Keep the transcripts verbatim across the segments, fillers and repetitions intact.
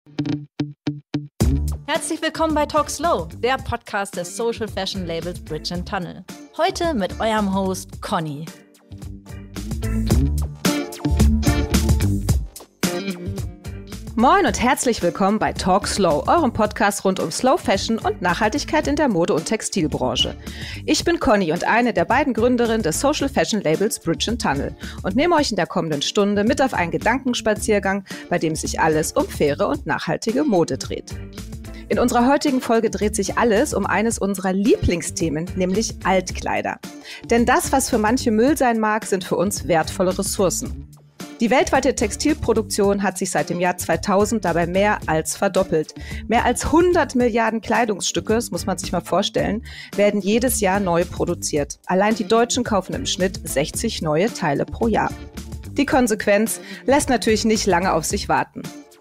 Herzlich willkommen bei Talk Slow, der Podcast des Social Fashion Labels Bridge and Tunnel. Heute mit eurem Host Conny. Moin und herzlich willkommen bei Talk Slow, eurem Podcast rund um Slow Fashion und Nachhaltigkeit in der Mode- und Textilbranche. Ich bin Conny und eine der beiden Gründerinnen des Social Fashion Labels Bridge and Tunnel und nehme euch in der kommenden Stunde mit auf einen Gedankenspaziergang, bei dem sich alles um faire und nachhaltige Mode dreht. In unserer heutigen Folge dreht sich alles um eines unserer Lieblingsthemen, nämlich Altkleider. Denn das, was für manche Müll sein mag, sind für uns wertvolle Ressourcen. Die weltweite Textilproduktion hat sich seit dem Jahr zweitausend dabei mehr als verdoppelt. Mehr als hundert Milliarden Kleidungsstücke, das muss man sich mal vorstellen, werden jedes Jahr neu produziert. Allein die Deutschen kaufen im Schnitt sechzig neue Teile pro Jahr. Die Konsequenz lässt natürlich nicht lange auf sich warten.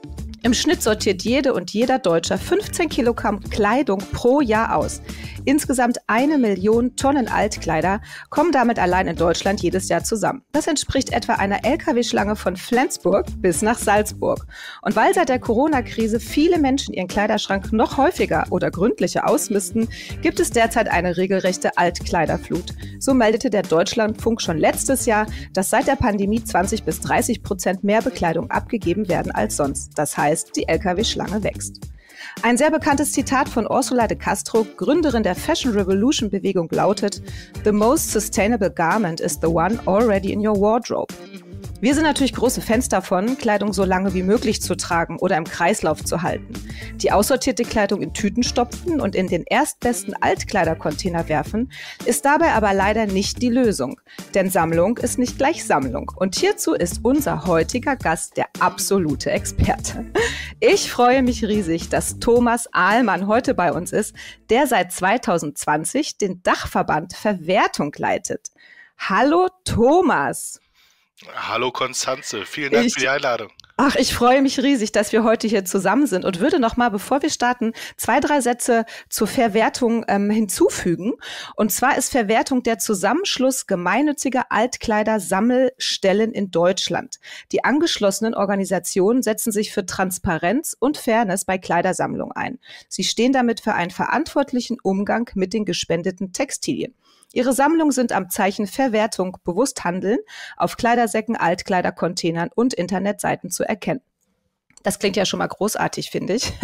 Im Schnitt sortiert jede und jeder Deutscher fünfzehn Kilogramm Kleidung pro Jahr aus. Insgesamt eine Million Tonnen Altkleider kommen damit allein in Deutschland jedes Jahr zusammen. Das entspricht etwa einer L K W-Schlange von Flensburg bis nach Salzburg. Und weil seit der Corona-Krise viele Menschen ihren Kleiderschrank noch häufiger oder gründlicher ausmisten, gibt es derzeit eine regelrechte Altkleiderflut. So meldete der Deutschlandfunk schon letztes Jahr, dass seit der Pandemie zwanzig bis dreißig Prozent mehr Bekleidung abgegeben werden als sonst. Das heißt, die L K W-Schlange wächst. Ein sehr bekanntes Zitat von Ursula de Castro, Gründerin der Fashion Revolution Bewegung, lautet: "The most sustainable garment is the one already in your wardrobe." Wir sind natürlich große Fans davon, Kleidung so lange wie möglich zu tragen oder im Kreislauf zu halten. Die aussortierte Kleidung in Tüten stopfen und in den erstbesten Altkleidercontainer werfen, ist dabei aber leider nicht die Lösung. Denn Sammlung ist nicht gleich Sammlung. Und hierzu ist unser heutiger Gast der absolute Experte. Ich freue mich riesig, dass Thomas Ahlmann heute bei uns ist, der seit zweitausendzwanzig den Dachverband Verwertung leitet. Hallo Thomas! Hallo Konstanze, vielen Dank ich, für die Einladung. Ach, ich freue mich riesig, dass wir heute hier zusammen sind und würde noch mal, bevor wir starten, zwei, drei Sätze zur Verwertung ähm, hinzufügen. Und zwar ist Verwertung der Zusammenschluss gemeinnütziger Altkleidersammelstellen in Deutschland. Die angeschlossenen Organisationen setzen sich für Transparenz und Fairness bei Kleidersammlung ein. Sie stehen damit für einen verantwortlichen Umgang mit den gespendeten Textilien. Ihre Sammlungen sind am Zeichen Verwertung bewusst handeln auf Kleidersäcken, Altkleidercontainern und Internetseiten zu erkennen. Das klingt ja schon mal großartig, finde ich.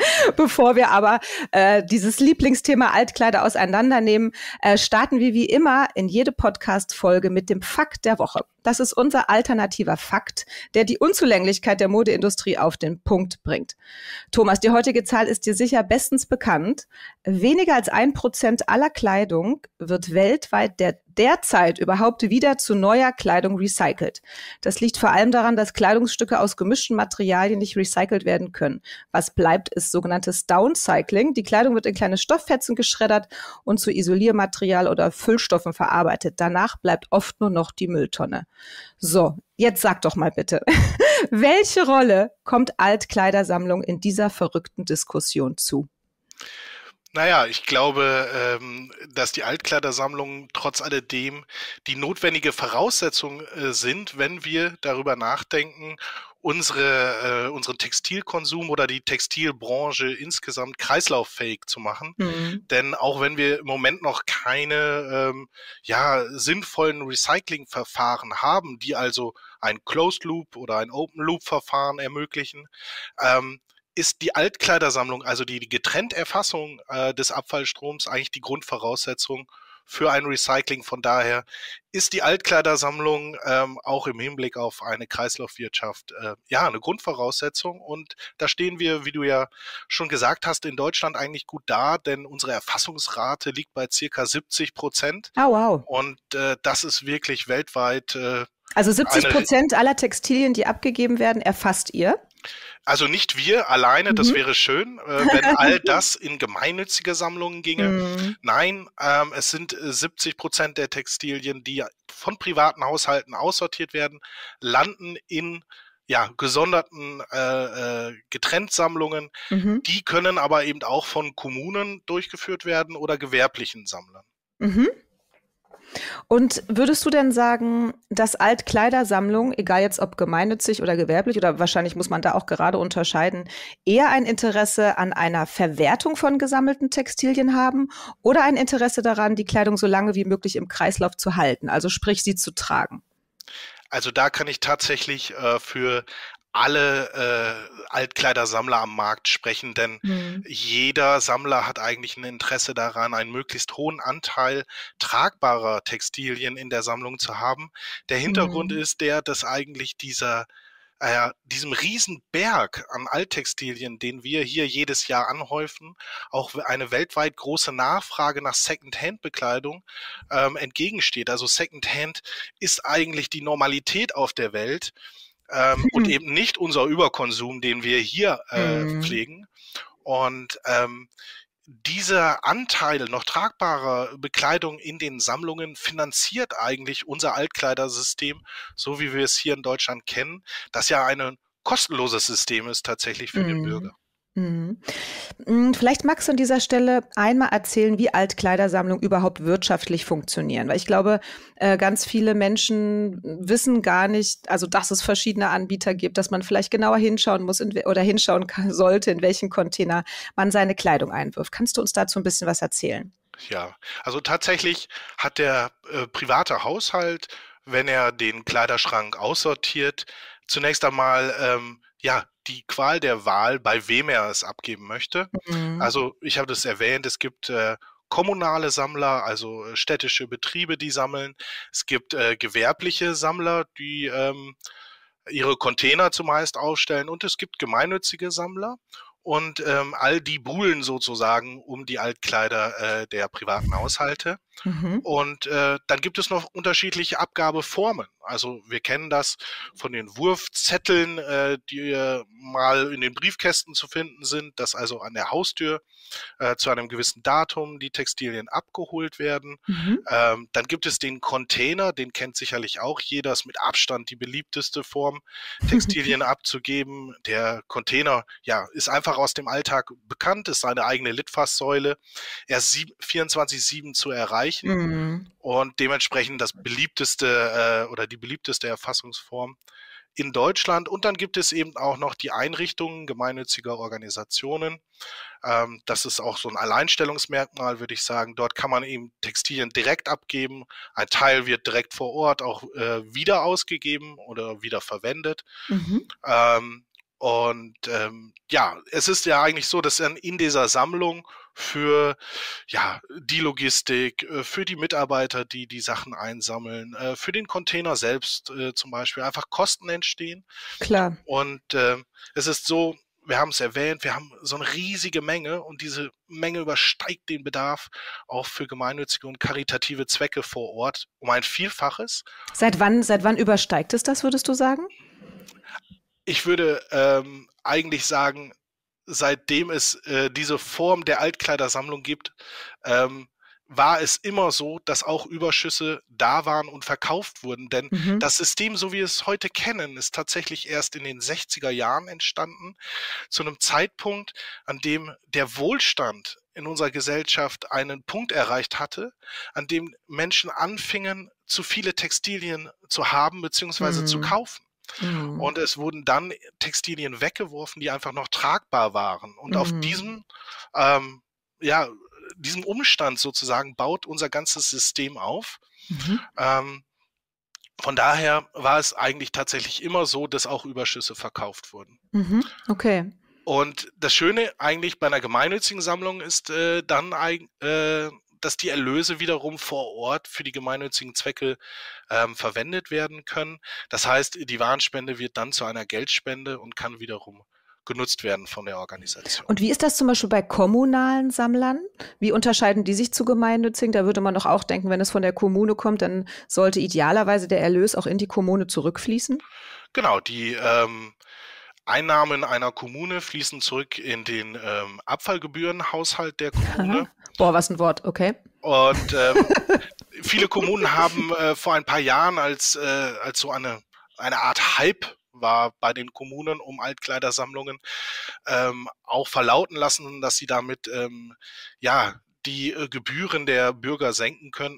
Bevor wir aber äh, dieses Lieblingsthema Altkleider auseinandernehmen, äh, starten wir wie immer in jede Podcast-Folge mit dem Fakt der Woche. Das ist unser alternativer Fakt, der die Unzulänglichkeit der Modeindustrie auf den Punkt bringt. Thomas, die heutige Zahl ist dir sicher bestens bekannt. Weniger als ein Prozent aller Kleidung wird weltweit der derzeit überhaupt wieder zu neuer Kleidung recycelt. Das liegt vor allem daran, dass Kleidungsstücke aus gemischten Materialien nicht recycelt werden können. Was bleibt, ist sogenanntes Downcycling. Die Kleidung wird in kleine Stofffetzen geschreddert und zu Isoliermaterial oder Füllstoffen verarbeitet. Danach bleibt oft nur noch die Mülltonne. So, jetzt sag doch mal bitte, welche Rolle kommt Altkleidersammlung in dieser verrückten Diskussion zu? Naja, ich glaube, ähm, dass die Altkleidersammlungen trotz alledem die notwendige Voraussetzung äh, sind, wenn wir darüber nachdenken, unsere, äh, unseren Textilkonsum oder die Textilbranche insgesamt kreislauffähig zu machen. Mhm. Denn auch wenn wir im Moment noch keine ähm, ja, sinnvollen Recyclingverfahren haben, die also ein Closed Loop oder ein Open Loop Verfahren ermöglichen, ähm, ist die Altkleidersammlung, also die, die Getrennterfassung äh, des Abfallstroms, eigentlich die Grundvoraussetzung für ein Recycling. Von daher ist die Altkleidersammlung ähm, auch im Hinblick auf eine Kreislaufwirtschaft äh, ja eine Grundvoraussetzung. Und da stehen wir, wie du ja schon gesagt hast, in Deutschland eigentlich gut da, denn unsere Erfassungsrate liegt bei circa siebzig Prozent. Oh, wow. Und äh, das ist wirklich weltweit. Äh, also siebzig Prozent aller Textilien, die abgegeben werden, erfasst ihr? Also nicht wir alleine, mhm. das wäre schön, äh, wenn all das in gemeinnützige Sammlungen ginge. Mhm. Nein, ähm, es sind äh, siebzig Prozent der Textilien, die von privaten Haushalten aussortiert werden, landen in ja, gesonderten äh, äh, Getrenntsammlungen. Mhm. Die können aber eben auch von Kommunen durchgeführt werden oder gewerblichen Sammlern. Mhm. Und würdest du denn sagen, dass Altkleidersammlung, egal jetzt ob gemeinnützig oder gewerblich, oder wahrscheinlich muss man da auch gerade unterscheiden, eher ein Interesse an einer Verwertung von gesammelten Textilien haben oder ein Interesse daran, die Kleidung so lange wie möglich im Kreislauf zu halten, also sprich sie zu tragen? Also da kann ich tatsächlich äh, für alle äh, Altkleidersammler am Markt sprechen, denn Mhm. jeder Sammler hat eigentlich ein Interesse daran, einen möglichst hohen Anteil tragbarer Textilien in der Sammlung zu haben. Der Hintergrund Mhm. ist der, dass eigentlich dieser äh, diesem Riesenberg an Alttextilien, den wir hier jedes Jahr anhäufen, auch eine weltweit große Nachfrage nach Second-Hand-Bekleidung ähm, entgegensteht. Also Second-Hand ist eigentlich die Normalität auf der Welt ähm, und eben nicht unser Überkonsum, den wir hier äh, Mhm. pflegen. Und ähm, dieser Anteil noch tragbarer Bekleidung in den Sammlungen finanziert eigentlich unser Altkleidersystem, so wie wir es hier in Deutschland kennen, das ja ein kostenloses System ist tatsächlich für den Mhm. Bürger. Mhm. Mm, Vielleicht magst du an dieser Stelle einmal erzählen, wie Altkleidersammlungen überhaupt wirtschaftlich funktionieren. Weil ich glaube, äh, ganz viele Menschen wissen gar nicht, also dass es verschiedene Anbieter gibt, dass man vielleicht genauer hinschauen muss in, we- oder hinschauen kann, sollte, in welchen Container man seine Kleidung einwirft. Kannst du uns dazu ein bisschen was erzählen? Ja, also tatsächlich hat der äh, private Haushalt, wenn er den Kleiderschrank aussortiert, zunächst einmal ähm, ja die Qual der Wahl, bei wem er es abgeben möchte. Mhm. Also ich habe das erwähnt, es gibt äh, kommunale Sammler, also äh, städtische Betriebe, die sammeln. Es gibt äh, gewerbliche Sammler, die ähm, ihre Container zumeist aufstellen und es gibt gemeinnützige Sammler und ähm, all die buhlen sozusagen um die Altkleider äh, der privaten Haushalte. Mhm. Und äh, dann gibt es noch unterschiedliche Abgabeformen. Also wir kennen das von den Wurfzetteln, äh, die äh, mal in den Briefkästen zu finden sind, dass also an der Haustür äh, zu einem gewissen Datum die Textilien abgeholt werden. Mhm. Ähm, dann gibt es den Container, den kennt sicherlich auch jeder, ist mit Abstand die beliebteste Form, Textilien abzugeben. Der Container, ja, ist einfach aus dem Alltag bekannt, ist seine eigene Litfaßsäule. Er ist vierundzwanzig sieben zu erreichen Mhm. und dementsprechend das beliebteste äh, oder die beliebteste Erfassungsform in Deutschland. Und dann gibt es eben auch noch die Einrichtungen gemeinnütziger Organisationen. Ähm, das ist auch so ein Alleinstellungsmerkmal, würde ich sagen. Dort kann man eben Textilien direkt abgeben. Ein Teil wird direkt vor Ort auch äh, wieder ausgegeben oder wieder verwendet. Mhm. Ähm, und ähm, ja, es ist ja eigentlich so, dass dann in dieser Sammlung für ja, die Logistik, äh, für die Mitarbeiter, die die Sachen einsammeln, äh, für den Container selbst äh, zum Beispiel einfach Kosten entstehen. Klar. Und äh, es ist so, wir haben es erwähnt, wir haben so eine riesige Menge und diese Menge übersteigt den Bedarf auch für gemeinnützige und karitative Zwecke vor Ort um ein Vielfaches. Seit wann, seit wann übersteigt es das, würdest du sagen? Ich würde ähm, eigentlich sagen, seitdem es äh, diese Form der Altkleidersammlung gibt, ähm, war es immer so, dass auch Überschüsse da waren und verkauft wurden. Denn Mhm. das System, so wie wir es heute kennen, ist tatsächlich erst in den sechziger Jahren entstanden, zu einem Zeitpunkt, an dem der Wohlstand in unserer Gesellschaft einen Punkt erreicht hatte, an dem Menschen anfingen, zu viele Textilien zu haben bzw. zu Mhm. kaufen. Mhm. Und es wurden dann Textilien weggeworfen, die einfach noch tragbar waren. Und auf Mhm. diesem, ähm, ja, diesem Umstand sozusagen baut unser ganzes System auf. Mhm. Ähm, von daher war es eigentlich tatsächlich immer so, dass auch Überschüsse verkauft wurden. Mhm. Okay. Und das Schöne eigentlich bei einer gemeinnützigen Sammlung ist äh, dann, eig- äh, dass die Erlöse wiederum vor Ort für die gemeinnützigen Zwecke ähm, verwendet werden können. Das heißt, die Warenspende wird dann zu einer Geldspende und kann wiederum genutzt werden von der Organisation. Und wie ist das zum Beispiel bei kommunalen Sammlern? Wie unterscheiden die sich zu gemeinnützigen? Da würde man doch auch denken, wenn es von der Kommune kommt, dann sollte idealerweise der Erlös auch in die Kommune zurückfließen. Genau, die ähm, Einnahmen einer Kommune fließen zurück in den ähm, Abfallgebührenhaushalt der Kommune. Boah, was ein Wort, okay. Und ähm, viele Kommunen haben äh, vor ein paar Jahren, als, äh, als so eine, eine Art Hype war bei den Kommunen um Altkleidersammlungen, ähm, auch verlauten lassen, dass sie damit ähm, ja die äh, Gebühren der Bürger senken könnten.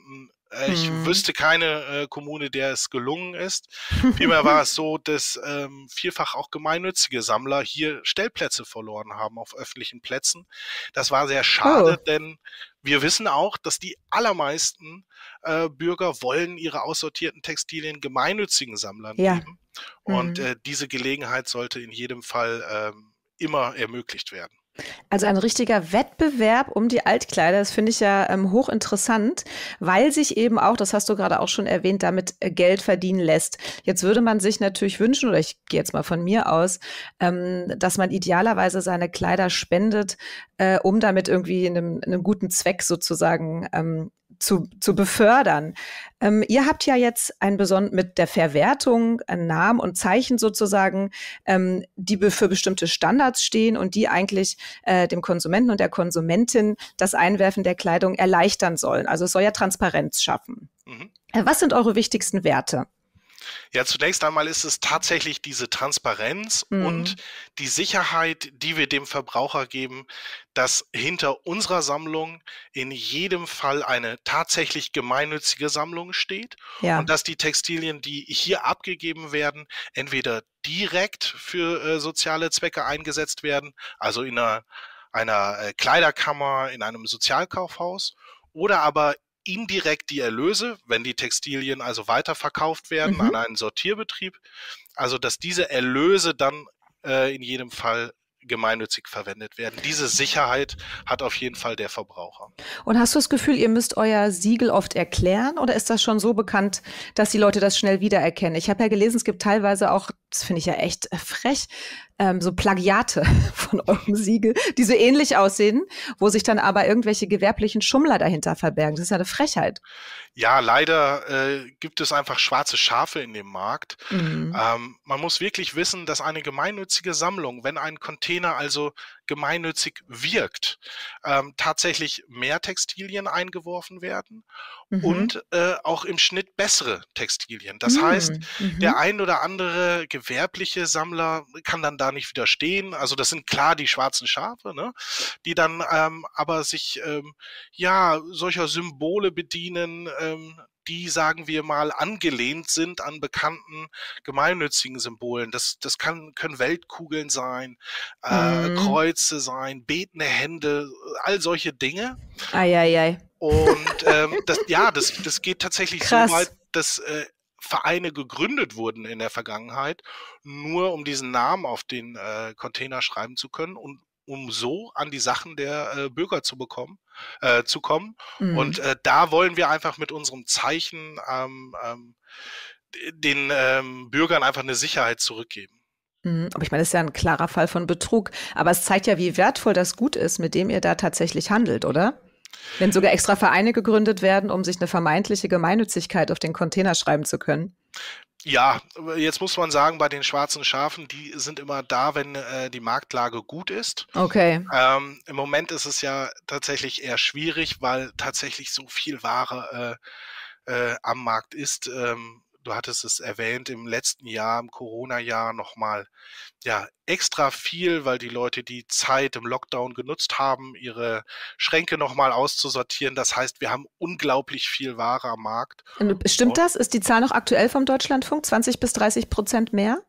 Äh, ich Mhm. wüsste keine äh, Kommune, der es gelungen ist. Vielmehr war es so, dass ähm, vielfach auch gemeinnützige Sammler hier Stellplätze verloren haben auf öffentlichen Plätzen. Das war sehr schade, Oh. denn wir wissen auch, dass die allermeisten äh, Bürger wollen ihre aussortierten Textilien gemeinnützigen Sammlern Ja. geben. Und Mhm. äh, diese Gelegenheit sollte in jedem Fall ähm, immer ermöglicht werden. Also ein richtiger Wettbewerb um die Altkleider, das finde ich ja ähm, hochinteressant, weil sich eben auch, das hast du gerade auch schon erwähnt, damit äh, Geld verdienen lässt. Jetzt würde man sich natürlich wünschen, oder ich gehe jetzt mal von mir aus, ähm, dass man idealerweise seine Kleider spendet, äh, um damit irgendwie einen, einen guten Zweck sozusagen ähm, zu, zu befördern. Ähm, ihr habt ja jetzt ein besonders mit der Verwertung einen Namen und Zeichen sozusagen, ähm, die be- für bestimmte Standards stehen und die eigentlich äh, dem Konsumenten und der Konsumentin das Einwerfen der Kleidung erleichtern sollen. Also es soll ja Transparenz schaffen. Mhm. Äh, Was sind eure wichtigsten Werte? Ja, zunächst einmal ist es tatsächlich diese Transparenz und Mhm. die Sicherheit, die wir dem Verbraucher geben, dass hinter unserer Sammlung in jedem Fall eine tatsächlich gemeinnützige Sammlung steht und Ja. dass die Textilien, die hier abgegeben werden, entweder direkt für äh, soziale Zwecke eingesetzt werden, also in einer, einer äh, Kleiderkammer, in einem Sozialkaufhaus, oder aber indirekt die Erlöse, wenn die Textilien also weiterverkauft werden an Mhm. einen Sortierbetrieb, also dass diese Erlöse dann äh, in jedem Fall gemeinnützig verwendet werden. Diese Sicherheit hat auf jeden Fall der Verbraucher. Und hast du das Gefühl, ihr müsst euer Siegel oft erklären oder ist das schon so bekannt, dass die Leute das schnell wiedererkennen? Ich habe ja gelesen, es gibt teilweise auch, das finde ich ja echt frech, ähm, so Plagiate von eurem Siegel, die so ähnlich aussehen, wo sich dann aber irgendwelche gewerblichen Schummler dahinter verbergen. Das ist ja eine Frechheit. Ja, leider äh, gibt es einfach schwarze Schafe in dem Markt. Mhm. Ähm, man muss wirklich wissen, dass eine gemeinnützige Sammlung, wenn ein Container also gemeinnützig wirkt, ähm, tatsächlich mehr Textilien eingeworfen werden Mhm. und äh, auch im Schnitt bessere Textilien. Das heißt, Mhm. der Mhm. ein oder andere gewerbliche Sammler kann dann da nicht widerstehen. Also das sind klar die schwarzen Schafe, ne? Die dann ähm, aber sich ähm, ja solcher Symbole bedienen, ähm, die, sagen wir mal, angelehnt sind an bekannten gemeinnützigen Symbolen. Das, das kann, können Weltkugeln sein, äh, Mhm. Kreuze sein, betende Hände, all solche Dinge. Eieiei. Und ähm, das, ja, das, das geht tatsächlich so weit, Krass. dass äh, Vereine gegründet wurden in der Vergangenheit, nur um diesen Namen auf den äh, Container schreiben zu können und um so an die Sachen der äh, Bürger zu bekommen, äh, zu kommen. Und Mhm. äh, da wollen wir einfach mit unserem Zeichen ähm, ähm, den ähm, Bürgern einfach eine Sicherheit zurückgeben. Mhm. Aber ich meine, das ist ja ein klarer Fall von Betrug. Aber es zeigt ja, wie wertvoll das Gut ist, mit dem ihr da tatsächlich handelt, oder? Wenn sogar extra Vereine gegründet werden, um sich eine vermeintliche Gemeinnützigkeit auf den Container schreiben zu können. Ja, jetzt muss man sagen, bei den schwarzen Schafen, die sind immer da, wenn äh, die Marktlage gut ist. Okay. Ähm, im Moment ist es ja tatsächlich eher schwierig, weil tatsächlich so viel Ware äh, äh, am Markt ist. Ähm, du hattest es erwähnt, im letzten Jahr, im Corona-Jahr nochmal ja, extra viel, weil die Leute die Zeit im Lockdown genutzt haben, ihre Schränke nochmal auszusortieren. Das heißt, wir haben unglaublich viel Ware am Markt. Und stimmt das? Ist die Zahl noch aktuell vom Deutschlandfunk? zwanzig bis dreißig Prozent mehr?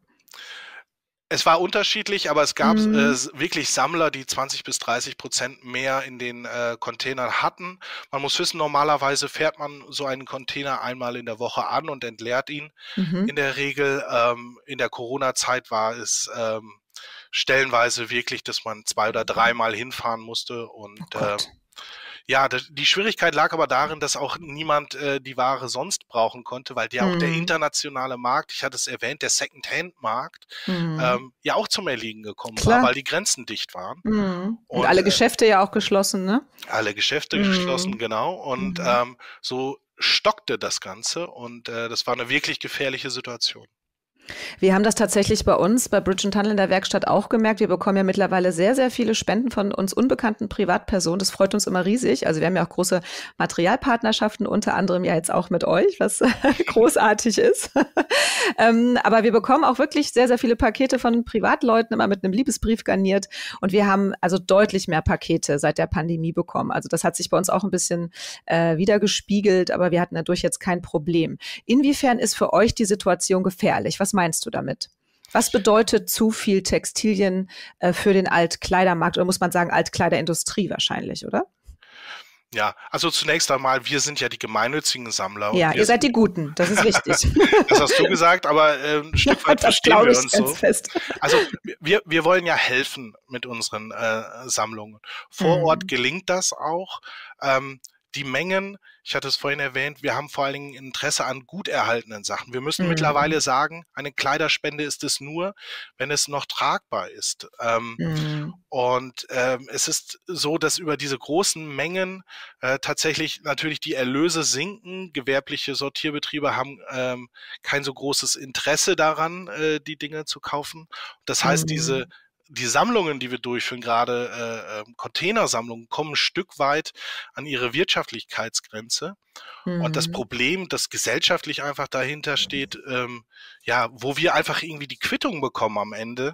Es war unterschiedlich, aber es gab äh, Mhm. s- wirklich Sammler, die zwanzig bis dreißig Prozent mehr in den äh, Containern hatten. Man muss wissen, normalerweise fährt man so einen Container einmal in der Woche an und entleert ihn. In Mhm. der Regel, ähm, in der Corona-Zeit war es ähm, stellenweise wirklich, dass man zwei oder dreimal hinfahren musste. Und Oh äh, Gott. ja, d- die Schwierigkeit lag aber darin, dass auch niemand äh, die Ware sonst brauchen konnte, weil ja auch der Mhm. internationale Markt, ich hatte es erwähnt, der Second-Hand-Markt, Mhm. ähm, ja auch zum Erliegen gekommen war, Klar. weil die Grenzen dicht waren Mhm. Und und alle äh, Geschäfte ja auch geschlossen, ne? alle Geschäfte geschlossen, Mhm. genau. Und Mhm. ähm, so stockte das Ganze und äh, das war eine wirklich gefährliche Situation. Wir haben das tatsächlich bei uns, bei Bridge and Tunnel in der Werkstatt auch gemerkt. Wir bekommen ja mittlerweile sehr, sehr viele Spenden von uns unbekannten Privatpersonen. Das freut uns immer riesig. Also wir haben ja auch große Materialpartnerschaften, unter anderem ja jetzt auch mit euch, was großartig ist. ähm, aber wir bekommen auch wirklich sehr, sehr viele Pakete von Privatleuten, immer mit einem Liebesbrief garniert. Und wir haben also deutlich mehr Pakete seit der Pandemie bekommen. Also das hat sich bei uns auch ein bisschen äh, wiedergespiegelt, aber wir hatten dadurch jetzt kein Problem. Inwiefern ist für euch die Situation gefährlich? Was meinst du damit? Was bedeutet zu viel Textilien äh, für den Altkleidermarkt? Oder muss man sagen, Altkleiderindustrie wahrscheinlich, oder? Ja, also zunächst einmal, wir sind ja die gemeinnützigen Sammler. Ja, ihr seid die Guten, das ist wichtig. Das hast du gesagt, aber äh, ein Stück weit verstehen wir uns so. Fest. Also wir, wir wollen ja helfen mit unseren äh, Sammlungen. Vor mhm. Ort gelingt das auch. Ähm, Die Mengen, ich hatte es vorhin erwähnt, wir haben vor allen Dingen Interesse an gut erhaltenen Sachen. Wir müssen mhm. mittlerweile sagen, eine Kleiderspende ist es nur, wenn es noch tragbar ist. Ähm, mhm. Und ähm, es ist so, dass über diese großen Mengen äh, tatsächlich natürlich die Erlöse sinken. Gewerbliche Sortierbetriebe haben ähm, kein so großes Interesse daran, äh, die Dinge zu kaufen. Das heißt, mhm. diese Die Sammlungen, die wir durchführen, gerade äh, Containersammlungen, kommen ein Stück weit an ihre Wirtschaftlichkeitsgrenze. Mhm. Und das Problem, das gesellschaftlich einfach dahinter steht, ähm, ja, wo wir einfach irgendwie die Quittung bekommen am Ende,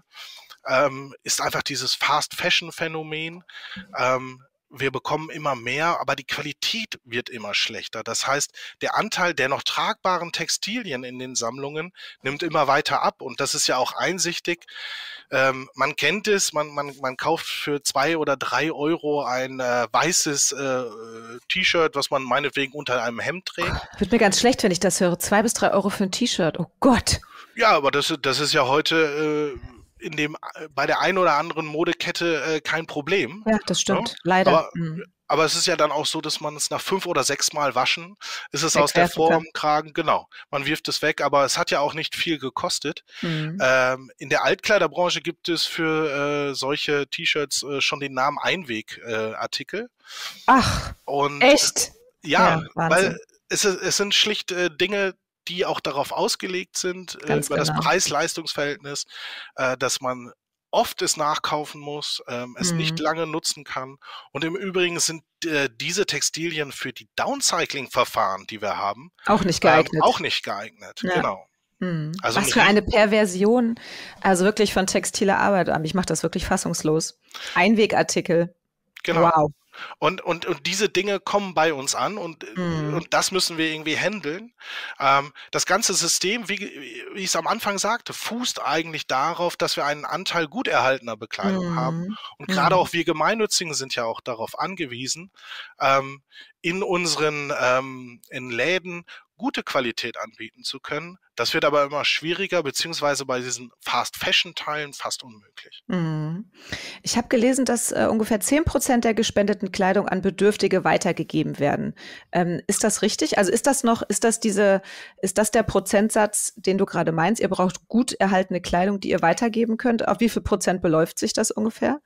ähm, ist einfach dieses Fast-Fashion-Phänomen. Ähm, Wir bekommen immer mehr, aber die Qualität wird immer schlechter. Das heißt, der Anteil der noch tragbaren Textilien in den Sammlungen nimmt immer weiter ab. Und das ist ja auch einsichtig. Ähm, man kennt es, man, man, man kauft für zwei oder drei Euro ein äh, weißes äh, T-Shirt, was man meinetwegen unter einem Hemd trägt. Wird mir ganz schlecht, wenn ich das höre. Zwei bis drei Euro für ein T-Shirt. Oh Gott. Ja, aber das, das ist ja heute... Äh, in dem bei der einen oder anderen Modekette äh, kein Problem. Ja, das stimmt, ja? Leider. Aber, mhm. aber es ist ja dann auch so, dass man es nach fünf oder sechs Mal waschen, ist es aus der Form, Kragen, genau. Man wirft es weg, aber es hat ja auch nicht viel gekostet. Mhm. Ähm, in der Altkleiderbranche gibt es für äh, solche T-Shirts äh, schon den Namen Einwegartikel. Äh, Ach, Und, echt? Ja, ja weil es, es sind schlicht äh, Dinge, die auch darauf ausgelegt sind, äh, über genau. das Preis-Leistungs-Verhältnis, äh, dass man oft es nachkaufen muss, ähm, es mhm. nicht lange nutzen kann. Und im Übrigen sind äh, diese Textilien für die Downcycling-Verfahren, die wir haben, auch nicht geeignet. Ähm, auch nicht geeignet, ja. genau. Mhm. Also was für eine Perversion, also wirklich von textiler Arbeit an. Mich macht das wirklich fassungslos. Einwegartikel. Genau. Wow. Und, und, und diese Dinge kommen bei uns an und, mm. und das müssen wir irgendwie handeln. Ähm, das ganze System, wie, wie ich es am Anfang sagte, fußt eigentlich darauf, dass wir einen Anteil gut erhaltener Bekleidung mm. haben. Und gerade mm. auch wir Gemeinnützigen sind ja auch darauf angewiesen, ähm, in unseren ähm, in Läden gute Qualität anbieten zu können. Das wird aber immer schwieriger, beziehungsweise bei diesen Fast-Fashion-Teilen fast unmöglich. Mhm. Ich habe gelesen, dass äh, ungefähr zehn Prozent der gespendeten Kleidung an Bedürftige weitergegeben werden. Ähm, ist das richtig? Also ist das noch, ist das diese, ist das der Prozentsatz, den du gerade meinst? Ihr braucht gut erhaltene Kleidung, die ihr weitergeben könnt. Auf wie viel Prozent beläuft sich das ungefähr?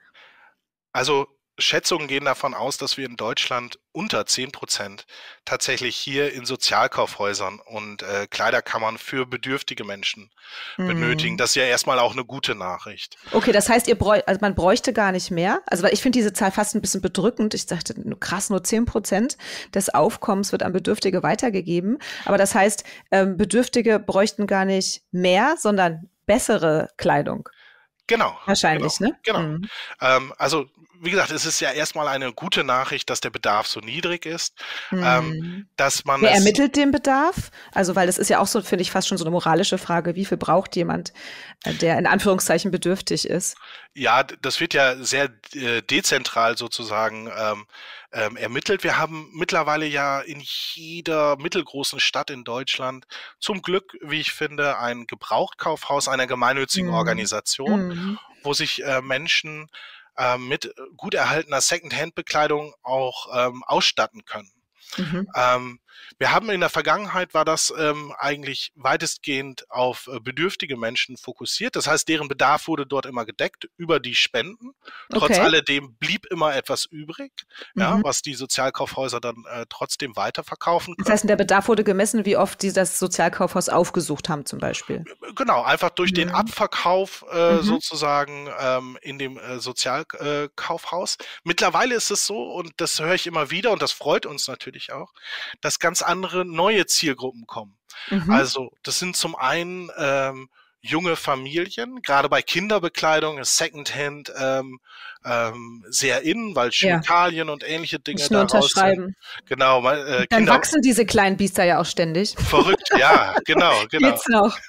Also Schätzungen gehen davon aus, dass wir in Deutschland unter zehn Prozent tatsächlich hier in Sozialkaufhäusern und äh, Kleiderkammern für bedürftige Menschen mm. benötigen. Das ist ja erstmal auch eine gute Nachricht. Okay, das heißt, ihr bräuch, also man bräuchte gar nicht mehr. Also weil ich finde diese Zahl fast ein bisschen bedrückend. Ich dachte, krass, nur zehn Prozent des Aufkommens wird an Bedürftige weitergegeben. Aber das heißt, ähm, Bedürftige bräuchten gar nicht mehr, sondern bessere Kleidung. Genau. Wahrscheinlich, genau, ne? Genau. Mhm. Ähm, also, wie gesagt, es ist ja erstmal eine gute Nachricht, dass der Bedarf so niedrig ist, mhm. ähm, dass man Wer ermittelt den Bedarf? Also, weil das ist ja auch so, finde ich, fast schon so eine moralische Frage. Wie viel braucht jemand, der in Anführungszeichen bedürftig ist? Ja, das wird ja sehr äh, dezentral sozusagen ähm, ähm, ermittelt. Wir haben mittlerweile ja in jeder mittelgroßen Stadt in Deutschland zum Glück, wie ich finde, ein Gebrauchtkaufhaus einer gemeinnützigen mhm. Organisation, mhm. wo sich äh, Menschen äh, mit gut erhaltener Secondhand-Bekleidung auch ähm, ausstatten können. Mhm. Ähm, wir haben in der Vergangenheit, war das ähm, eigentlich weitestgehend auf äh, bedürftige Menschen fokussiert. Das heißt, deren Bedarf wurde dort immer gedeckt über die Spenden. Trotz Okay. alledem blieb immer etwas übrig, ja, Mhm. was die Sozialkaufhäuser dann äh, trotzdem weiterverkaufen Das können. heißt, der Bedarf wurde gemessen, wie oft sie das Sozialkaufhaus aufgesucht haben zum Beispiel. Genau, einfach durch den Mhm. Abverkauf äh, Mhm. sozusagen ähm, in dem äh, Sozialkaufhaus. Mittlerweile ist es so, und das höre ich immer wieder, und das freut uns natürlich auch, dass ganz andere neue Zielgruppen kommen. Mhm. Also das sind zum einen ähm, junge Familien, gerade bei Kinderbekleidung ist Secondhand ähm, ähm, sehr in, weil Ja, Chemikalien und ähnliche Dinge ich nur daraus sind. unterschreiben. Genau, mal, äh, Dann Kinder, wachsen diese kleinen Biester ja auch ständig. verrückt, ja, genau, genau. Geht's noch?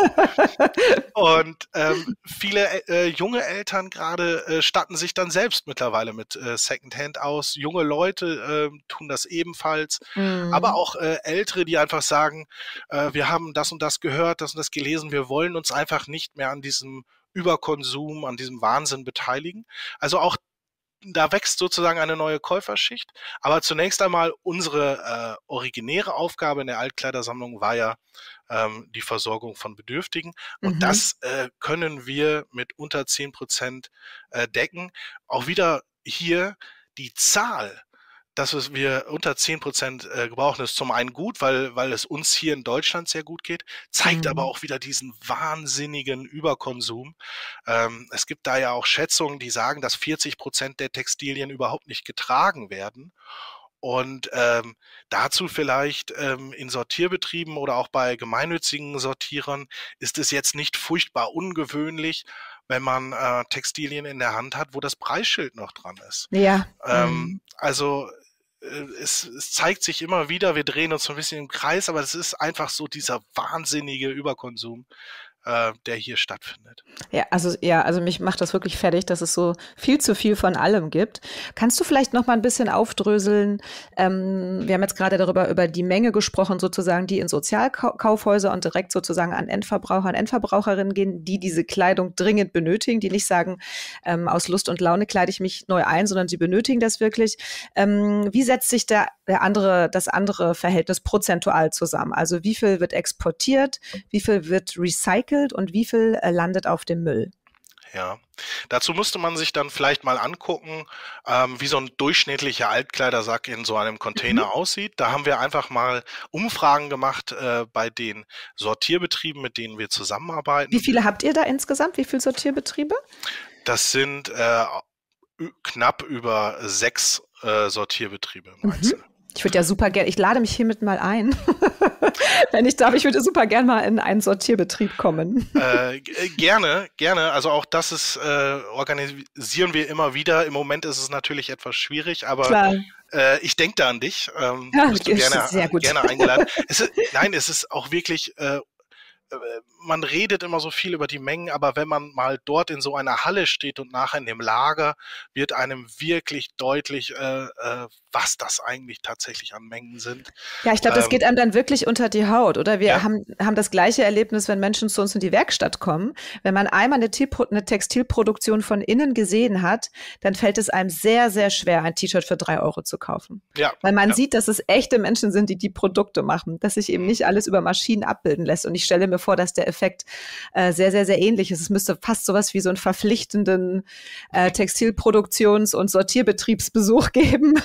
Und ähm, viele äh, junge Eltern gerade äh, statten sich dann selbst mittlerweile mit äh, Secondhand aus. Junge Leute äh, tun das ebenfalls, aber Mhm. auch äh, Ältere, die einfach sagen, äh, wir haben das und das gehört, das und das gelesen, wir wollen uns einfach nicht mehr an diesem Überkonsum, an diesem Wahnsinn beteiligen. Also auch da wächst sozusagen eine neue Käuferschicht. Aber zunächst einmal unsere äh, originäre Aufgabe in der Altkleidersammlung war ja ähm, die Versorgung von Bedürftigen. Und Mhm. das äh, können wir mit unter zehn Prozent äh, decken. Auch wieder hier die Zahl, dass wir unter zehn Prozent äh, gebrauchen, ist zum einen gut, weil, weil es uns hier in Deutschland sehr gut geht, zeigt aber Mhm. auch wieder diesen wahnsinnigen Überkonsum. Ähm, es gibt da ja auch Schätzungen, die sagen, dass vierzig Prozent der Textilien überhaupt nicht getragen werden. Und ähm, dazu vielleicht ähm, in Sortierbetrieben oder auch bei gemeinnützigen Sortierern ist es jetzt nicht furchtbar ungewöhnlich, wenn man äh, Textilien in der Hand hat, wo das Preisschild noch dran ist. Ja. Ähm, Mhm. also äh, es, es zeigt sich immer wieder, wir drehen uns so ein bisschen im Kreis, aber es ist einfach so dieser wahnsinnige Überkonsum, äh, der hier stattfindet. Ja, also ja, also mich macht das wirklich fertig, dass es so viel zu viel von allem gibt. Kannst du vielleicht noch mal ein bisschen aufdröseln? Ähm, wir haben jetzt gerade darüber über die Menge gesprochen, sozusagen, die in Sozialkaufhäuser und direkt sozusagen an Endverbraucher und Endverbraucherinnen gehen, die diese Kleidung dringend benötigen, die nicht sagen, ähm, aus Lust und Laune kleide ich mich neu ein, sondern sie benötigen das wirklich. Ähm, wie setzt sich der, der andere, das andere Verhältnis prozentual zusammen? Also wie viel wird exportiert, wie viel wird recycelt und wie viel äh, landet auf dem Müll? Ja, dazu müsste man sich dann vielleicht mal angucken, ähm, wie so ein durchschnittlicher Altkleidersack in so einem Container Mhm. aussieht. Da haben wir einfach mal Umfragen gemacht äh, bei den Sortierbetrieben, mit denen wir Wie zusammenarbeiten. viele habt ihr da insgesamt? Wie viele Sortierbetriebe? Das sind äh, ü- knapp über sechs äh, Sortierbetriebe im Mhm. Einzelnen. Ich würde ja super gerne, ich lade mich hiermit mal ein. Wenn ich darf, ich würde super gerne mal in einen Sortierbetrieb kommen. Äh, g- äh, gerne, gerne. Also auch das ist, äh, organisieren wir immer wieder. Im Moment ist es natürlich etwas schwierig, aber Klar. äh, ich denke da an dich. Ähm, Ja, bist du ist gerne, sehr gut. gerne eingeladen. Es ist, nein, es ist auch wirklich, äh, äh, man redet immer so viel über die Mengen, aber wenn man mal dort in so einer Halle steht und nachher in dem Lager, wird einem wirklich deutlich, äh, äh, was das eigentlich tatsächlich an Mengen sind. Ja, ich glaube, das Ähm, geht einem dann wirklich unter die Haut, oder? Wir ja, haben, haben das gleiche Erlebnis, wenn Menschen zu uns in die Werkstatt kommen. Wenn man einmal eine, Tipro- eine Textilproduktion von innen gesehen hat, dann fällt es einem sehr, sehr schwer, ein T-Shirt für drei Euro zu kaufen. ja, Weil man ja. sieht, dass es echte Menschen sind, die die Produkte machen, dass sich eben Mhm. nicht alles über Maschinen abbilden lässt. Und ich stelle mir vor, dass der Effekt äh, sehr, sehr, sehr ähnlich ist. Es müsste fast sowas wie so einen verpflichtenden äh, Textilproduktions- und Sortierbetriebsbesuch geben.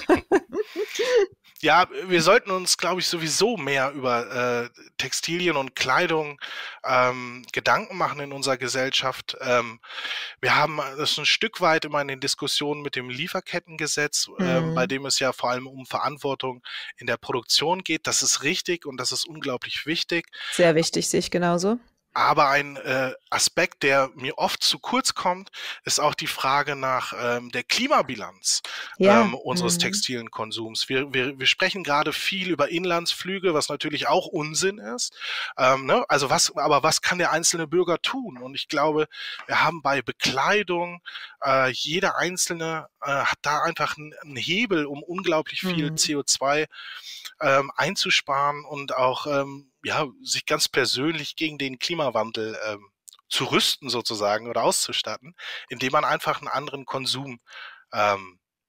Ja, wir sollten uns, glaube ich, sowieso mehr über äh, Textilien und Kleidung ähm, Gedanken machen in unserer Gesellschaft. Ähm, wir haben das ein Stück weit immer in den Diskussionen mit dem Lieferkettengesetz, ähm, bei Hm. dem es ja vor allem um Verantwortung in der Produktion geht. Das ist richtig und das ist unglaublich wichtig. Sehr wichtig, sehe ich genauso. Aber ein äh, Aspekt, der mir oft zu kurz kommt, ist auch die Frage nach ähm, der Klimabilanz Ja. ähm, unseres Mhm. textilen Konsums. Wir, wir, wir sprechen gerade viel über Inlandsflüge, was natürlich auch Unsinn ist. Ähm, ne? Also was, aber was kann der einzelne Bürger tun? Und ich glaube, wir haben bei Bekleidung, äh, jeder Einzelne äh, hat da einfach einen, einen Hebel, um unglaublich viel Mhm. C O zwei ähm, einzusparen und auch ähm, ja, sich ganz persönlich gegen den Klimawandel ähm, zu rüsten sozusagen oder auszustatten, indem man einfach einen anderen Konsum ähm,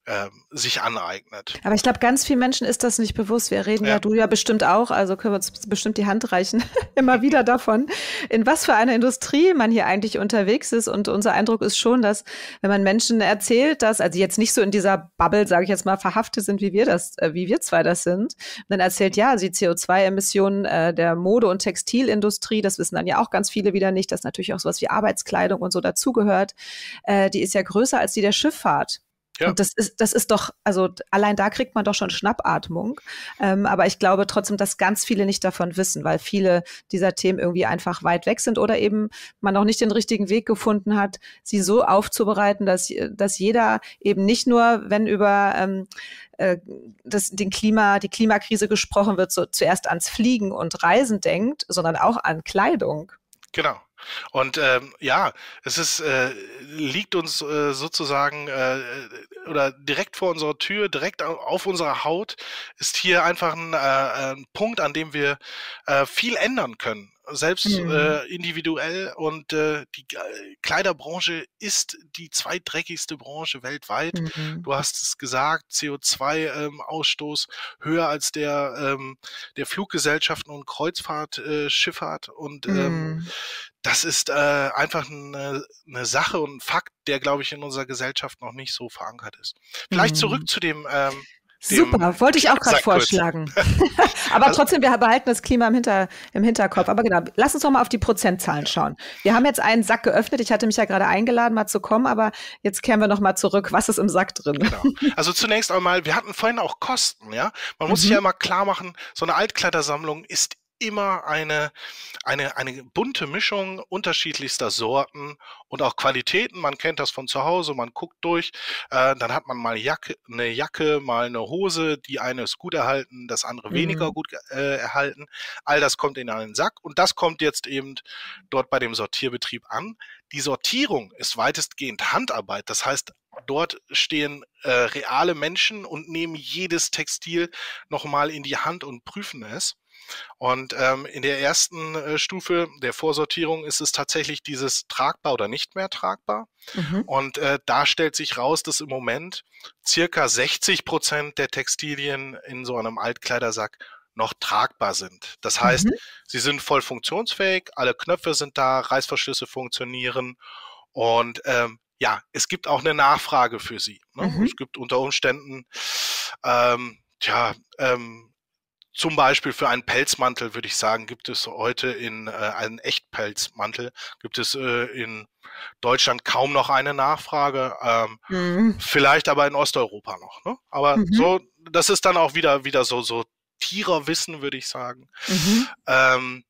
äh, sich aneignet. Aber ich glaube, ganz vielen Menschen ist das nicht bewusst. Wir reden ja. ja, du ja bestimmt auch, also können wir uns bestimmt die Hand reichen, immer wieder davon, in was für einer Industrie man hier eigentlich unterwegs ist. Und unser Eindruck ist schon, dass, wenn man Menschen erzählt, dass, also jetzt nicht so in dieser Bubble, sage ich jetzt mal, verhaftet sind, wie wir das, äh, wie wir zwei das sind, dann erzählt, ja, die C O zwei Emissionen äh, der Mode- und Textilindustrie, das wissen dann ja auch ganz viele wieder nicht, dass natürlich auch sowas wie Arbeitskleidung und so dazugehört, äh, die ist ja größer als die der Schifffahrt. Ja. Und das ist, das ist doch, also allein da kriegt man doch schon Schnappatmung. Ähm, aber ich glaube trotzdem, dass ganz viele nicht davon wissen, weil viele dieser Themen irgendwie einfach weit weg sind oder eben man noch nicht den richtigen Weg gefunden hat, sie so aufzubereiten, dass, dass jeder eben nicht nur, wenn über ähm, äh, das, den Klima, die Klimakrise gesprochen wird, so zuerst ans Fliegen und Reisen denkt, sondern auch an Kleidung. Genau. Und ähm, ja, es ist äh, liegt uns äh, sozusagen äh, oder direkt vor unserer Tür, direkt auf unserer Haut, ist hier einfach ein, äh, ein Punkt, an dem wir äh, viel ändern können. Selbst mhm. äh, individuell und äh, die Kleiderbranche ist die zweitdreckigste Branche weltweit. Mhm. Du hast es gesagt, C O zwei Ausstoß höher als der ähm, der Fluggesellschaften und Kreuzfahrtschifffahrt äh, und mhm. ähm, das ist äh, einfach eine, eine Sache und ein Fakt, der, glaube ich, in unserer Gesellschaft noch nicht so verankert ist. Vielleicht mhm. zurück zu dem ähm, Super, wollte ich auch gerade vorschlagen. Aber also, trotzdem, wir behalten das Klima im, Hinter, im Hinterkopf. Aber genau, lass uns doch mal auf die Prozentzahlen schauen. Wir haben jetzt einen Sack geöffnet. Ich hatte mich ja gerade eingeladen, mal zu kommen, aber jetzt kehren wir noch mal zurück. Was ist im Sack drin? Genau. Also zunächst einmal, wir hatten vorhin auch Kosten, ja. Man muss mhm. sich ja immer klar machen, so eine Altkleidersammlung ist immer eine, eine, eine bunte Mischung unterschiedlichster Sorten und auch Qualitäten. Man kennt das von zu Hause, man guckt durch, äh, dann hat man mal Jacke, eine Jacke, mal eine Hose, die eine ist gut erhalten, das andere mhm. weniger gut äh, erhalten. All das kommt in einen Sack und das kommt jetzt eben dort bei dem Sortierbetrieb an. Die Sortierung ist weitestgehend Handarbeit, das heißt, dort stehen äh, reale Menschen und nehmen jedes Textil nochmal in die Hand und prüfen es. Und ähm, in der ersten äh, Stufe der Vorsortierung ist es tatsächlich dieses tragbar oder nicht mehr tragbar. Mhm. Und äh, da stellt sich raus, dass im Moment circa sechzig Prozent der Textilien in so einem Altkleidersack noch tragbar sind. Das heißt, mhm. sie sind voll funktionsfähig, alle Knöpfe sind da, Reißverschlüsse funktionieren und ähm, ja, es gibt auch eine Nachfrage für sie. Ne? Mhm. Es gibt unter Umständen, ähm, tja, ähm, zum Beispiel für einen Pelzmantel, würde ich sagen, gibt es heute in äh, einen Echtpelzmantel, gibt es äh, in Deutschland kaum noch eine Nachfrage, ähm, mhm. vielleicht aber in Osteuropa noch. Ne? Aber mhm. so, das ist dann auch wieder wieder so so Tiererwissen, würde ich sagen. Mhm. Ähm,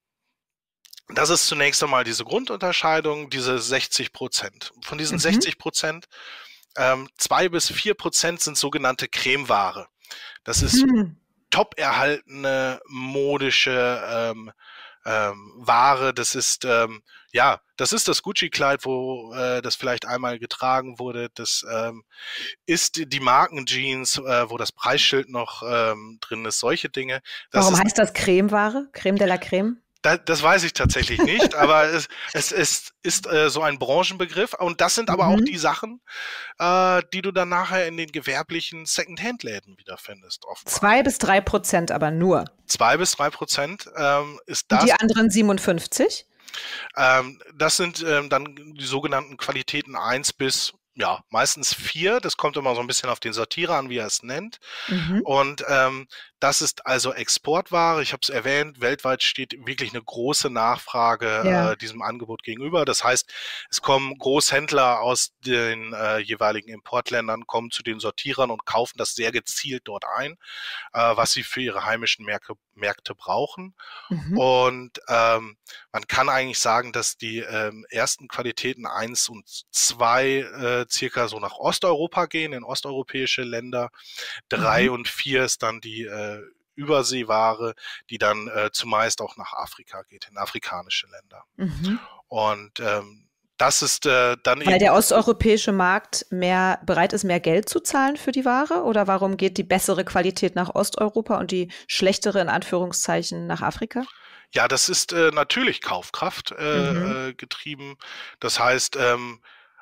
das ist zunächst einmal diese Grundunterscheidung, diese sechzig Prozent. Von diesen mhm. sechzig Prozent, ähm, zwei bis vier Prozent sind sogenannte Cremeware. Das ist mhm. top erhaltene modische ähm, ähm, Ware. Das ist ähm, ja, das ist das Gucci-Kleid, wo äh, das vielleicht einmal getragen wurde. Das ähm, ist die Markenjeans, äh, wo das Preisschild noch ähm, drin ist. Solche Dinge. Das Warum ist, heißt das Cremeware? Creme de la Creme? Das, das weiß ich tatsächlich nicht, aber es, es, es ist äh, so ein Branchenbegriff und das sind aber mhm. auch die Sachen, äh, die du dann nachher in den gewerblichen Second-Hand-Läden wiederfindest. Oftmals. Zwei bis drei Prozent aber nur. Zwei bis drei Prozent ähm, ist das. Und die anderen siebenundfünfzig? Ähm, das sind ähm, dann die sogenannten Qualitäten eins bis ja, meistens vier. Das kommt immer so ein bisschen auf den Sortierer an, wie er es nennt. Mhm. Und ähm, das ist also Exportware. Ich habe es erwähnt, weltweit steht wirklich eine große Nachfrage ja. äh, diesem Angebot gegenüber. Das heißt, es kommen Großhändler aus den äh, jeweiligen Importländern, kommen zu den Sortierern und kaufen das sehr gezielt dort ein, äh, was sie für ihre heimischen Märkte, Märkte brauchen. Mhm. Und ähm, man kann eigentlich sagen, dass die ähm, ersten Qualitäten eins und zwei äh, circa so nach Osteuropa gehen, in osteuropäische Länder. drei mhm. und vier ist dann die äh, Überseeware, die dann äh, zumeist auch nach Afrika geht, in afrikanische Länder. Mhm. Und ähm, das ist äh, dann Weil eben... Weil der osteuropäische Markt mehr bereit ist, mehr Geld zu zahlen für die Ware? Oder warum geht die bessere Qualität nach Osteuropa und die schlechtere in Anführungszeichen nach Afrika? Ja, das ist äh, natürlich Kaufkraft äh, mhm. äh, getrieben. Das heißt, ähm,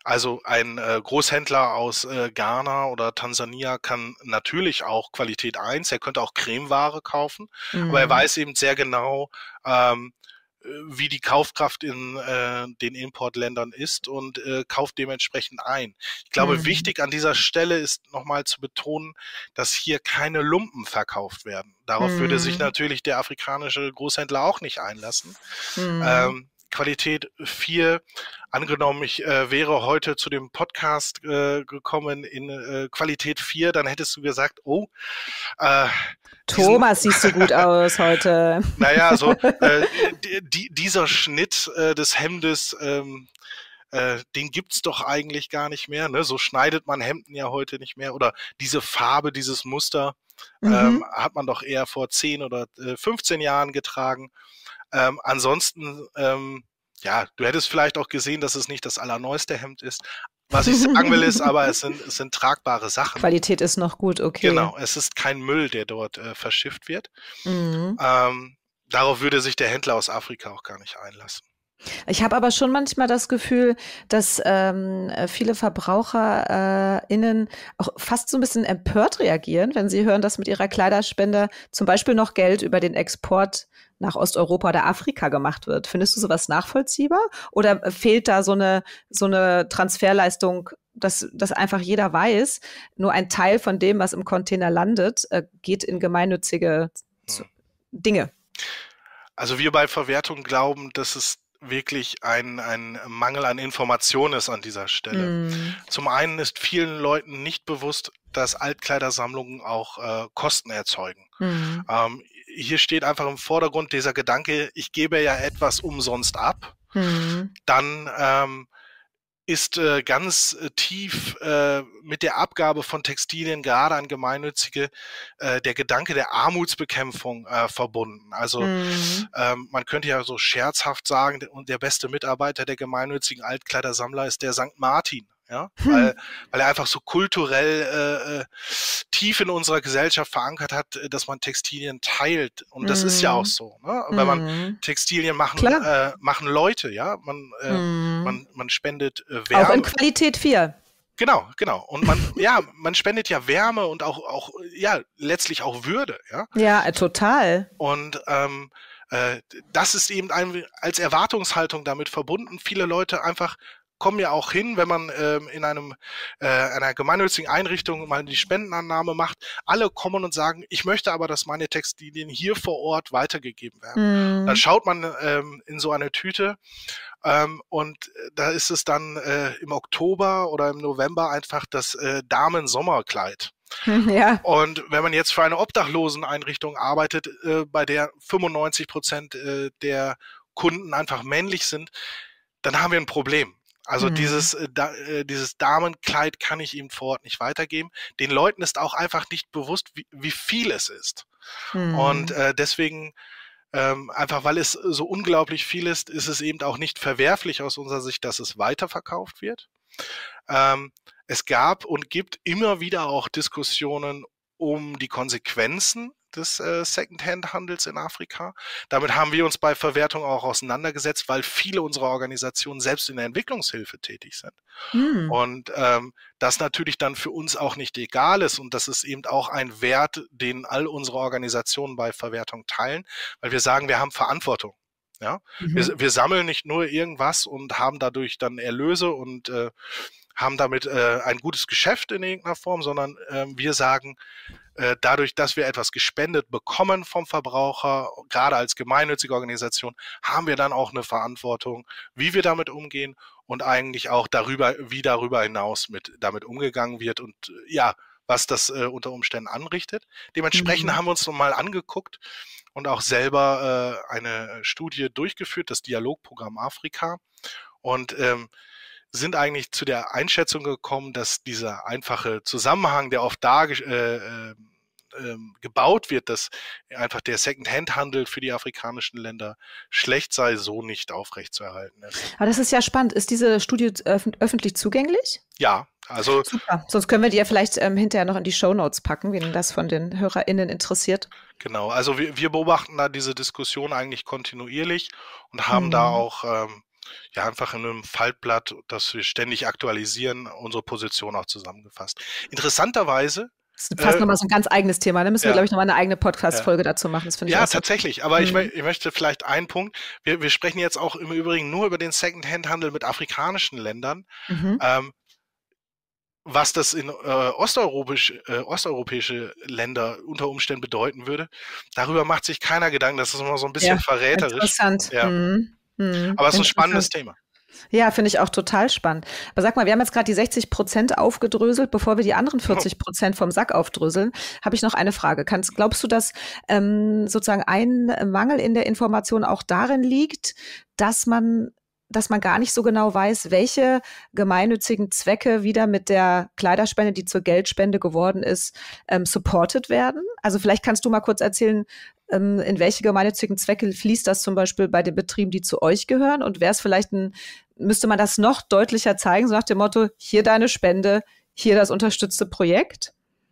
Also ein äh, Großhändler aus äh, Ghana oder Tansania kann natürlich auch Qualität eins, er könnte auch Cremeware kaufen, Mhm. aber er weiß eben sehr genau, ähm, wie die Kaufkraft in äh, den Importländern ist und äh, kauft dementsprechend ein. Ich glaube, Mhm. wichtig an dieser Stelle ist nochmal zu betonen, dass hier keine Lumpen verkauft werden. Darauf Mhm. würde sich natürlich der afrikanische Großhändler auch nicht einlassen. Mhm. Ähm, Qualität vier, angenommen, ich äh, wäre heute zu dem Podcast äh, gekommen in äh, Qualität vier, dann hättest du gesagt, oh, äh, Thomas, siehst du gut aus heute. Naja, so äh, die, dieser Schnitt äh, des Hemdes, ähm, äh, den gibt's doch eigentlich gar nicht mehr. Ne? So schneidet man Hemden ja heute nicht mehr. Oder diese Farbe, dieses Muster Mhm. ähm, hat man doch eher vor zehn oder äh, fünfzehn Jahren getragen. Ähm, ansonsten, ähm, ja, du hättest vielleicht auch gesehen, dass es nicht das allerneueste Hemd ist. Was ich sagen will, ist aber, es sind, es sind tragbare Sachen. Qualität ist noch gut, okay. Genau, es ist kein Müll, der dort äh, verschifft wird. Mhm. Ähm, darauf würde sich der Händler aus Afrika auch gar nicht einlassen. Ich habe aber schon manchmal das Gefühl, dass ähm, viele VerbraucherInnen auch fast so ein bisschen empört reagieren, wenn sie hören, dass mit ihrer Kleiderspende zum Beispiel noch Geld über den Export nach Osteuropa oder Afrika gemacht wird. Findest du sowas nachvollziehbar? Oder fehlt da so eine, so eine Transferleistung, dass, dass einfach jeder weiß, nur ein Teil von dem, was im Container landet, äh, geht in gemeinnützige hm. Dinge? Also wir bei Verwertung glauben, dass es wirklich ein, ein Mangel an Information ist an dieser Stelle. Mm. Zum einen ist vielen Leuten nicht bewusst, dass Altkleidersammlungen auch äh, Kosten erzeugen. Mm. Ähm, hier steht einfach im Vordergrund dieser Gedanke, ich gebe ja etwas umsonst ab. Mm. Dann ähm, ist äh, ganz äh, tief äh, mit der Abgabe von Textilien, gerade an Gemeinnützige, äh, der Gedanke der Armutsbekämpfung äh, verbunden. Also mhm. ähm, man könnte ja so scherzhaft sagen, und der beste Mitarbeiter der gemeinnützigen Altkleidersammler ist der Sankt Martin. Ja, hm. weil, weil er einfach so kulturell äh, tief in unserer Gesellschaft verankert hat, dass man Textilien teilt. Und das mm. ist ja auch so. Ne? Mm. Wenn man Textilien machen, äh, machen Leute, ja, man, äh, mm. man, man spendet äh, Wärme. Auch in Qualität vier. Genau, genau. Und man, ja, man spendet ja Wärme und auch, auch, ja, letztlich auch Würde, ja. Ja, total. Und ähm, äh, das ist eben ein, als Erwartungshaltung damit verbunden. Viele Leute einfach kommen ja auch hin, wenn man ähm, in einem äh, einer gemeinnützigen Einrichtung mal die Spendenannahme macht. Alle kommen und sagen, ich möchte aber, dass meine Textilien hier vor Ort weitergegeben werden. Mm. Dann schaut man ähm, in so eine Tüte ähm, und da ist es dann äh, im Oktober oder im November einfach das äh, Damen-Sommerkleid. Ja. Und wenn man jetzt für eine Obdachloseneinrichtung arbeitet, äh, bei der fünfundneunzig Prozent äh, der Kunden einfach männlich sind, dann haben wir ein Problem. Also mhm. dieses, äh, da, äh, dieses Damenkleid kann ich ihm vor Ort nicht weitergeben. Den Leuten ist auch einfach nicht bewusst, wie, wie viel es ist. Mhm. Und äh, deswegen, ähm, einfach weil es so unglaublich viel ist, ist es eben auch nicht verwerflich aus unserer Sicht, dass es weiterverkauft wird. Ähm, es gab und gibt immer wieder auch Diskussionen um die Konsequenzen des äh, Secondhand-Handels in Afrika. Damit haben wir uns bei Verwertung auch auseinandergesetzt, weil viele unserer Organisationen selbst in der Entwicklungshilfe tätig sind. Hm. Und ähm, das natürlich dann für uns auch nicht egal ist und das ist eben auch ein Wert, den all unsere Organisationen bei Verwertung teilen, weil wir sagen, wir haben Verantwortung. Ja? Mhm. Wir, wir sammeln nicht nur irgendwas und haben dadurch dann Erlöse und äh, haben damit äh, ein gutes Geschäft in irgendeiner Form, sondern äh, wir sagen, äh, dadurch, dass wir etwas gespendet bekommen vom Verbraucher, gerade als gemeinnützige Organisation, haben wir dann auch eine Verantwortung, wie wir damit umgehen und eigentlich auch darüber, wie darüber hinaus mit damit umgegangen wird und äh, ja, was das äh, unter Umständen anrichtet. Dementsprechend mhm. haben wir uns nochmal angeguckt und auch selber äh, eine Studie durchgeführt, das Dialogprogramm Afrika und ähm, sind eigentlich zu der Einschätzung gekommen, dass dieser einfache Zusammenhang, der oft da äh, äh, gebaut wird, dass einfach der Second-Hand-Handel für die afrikanischen Länder schlecht sei, so nicht aufrechtzuerhalten ist. Aber das ist ja spannend. Ist diese Studie öf- öffentlich zugänglich? Ja, also... Super. Sonst können wir die ja vielleicht ähm, hinterher noch in die Shownotes packen, wenn das von den HörerInnen interessiert. Genau, also wir, wir beobachten da diese Diskussion eigentlich kontinuierlich und haben mhm. da auch... Ähm, ja, einfach in einem Faltblatt, das wir ständig aktualisieren, unsere Position auch zusammengefasst. Interessanterweise Das ist fast äh, nochmal so ein ganz eigenes Thema. Da müssen wir, ja. glaube ich, nochmal eine eigene Podcast-Folge Ja. dazu machen. Das finde ich Ja, auch sehr tatsächlich. Aber ich, Mhm. mö- ich möchte vielleicht einen Punkt. Wir, wir sprechen jetzt auch im Übrigen nur über den Second-Hand-Handel mit afrikanischen Ländern. Mhm. Ähm, was das in äh, osteuropäisch, äh, osteuropäische Länder unter Umständen bedeuten würde, darüber macht sich keiner Gedanken. Das ist immer so ein bisschen Ja, verräterisch. Interessant. Ja. Mhm. Mhm. Aber es ist ein Interessant. spannendes Thema. Ja, finde ich auch total spannend. Aber sag mal, wir haben jetzt gerade die sechzig Prozent aufgedröselt. Bevor wir die anderen vierzig Prozent vom Sack aufdröseln, habe ich noch eine Frage. Kannst, glaubst du, dass ähm, sozusagen ein Mangel in der Information auch darin liegt, dass man dass man gar nicht so genau weiß, welche gemeinnützigen Zwecke wieder mit der Kleiderspende, die zur Geldspende geworden ist, ähm, supported werden? Also vielleicht kannst du mal kurz erzählen, ähm, in welche gemeinnützigen Zwecke fließt das zum Beispiel bei den Betrieben, die zu euch gehören? Und wäre es vielleicht ein, müsste man das noch deutlicher zeigen, so nach dem Motto, hier deine Spende, hier das unterstützte Projekt?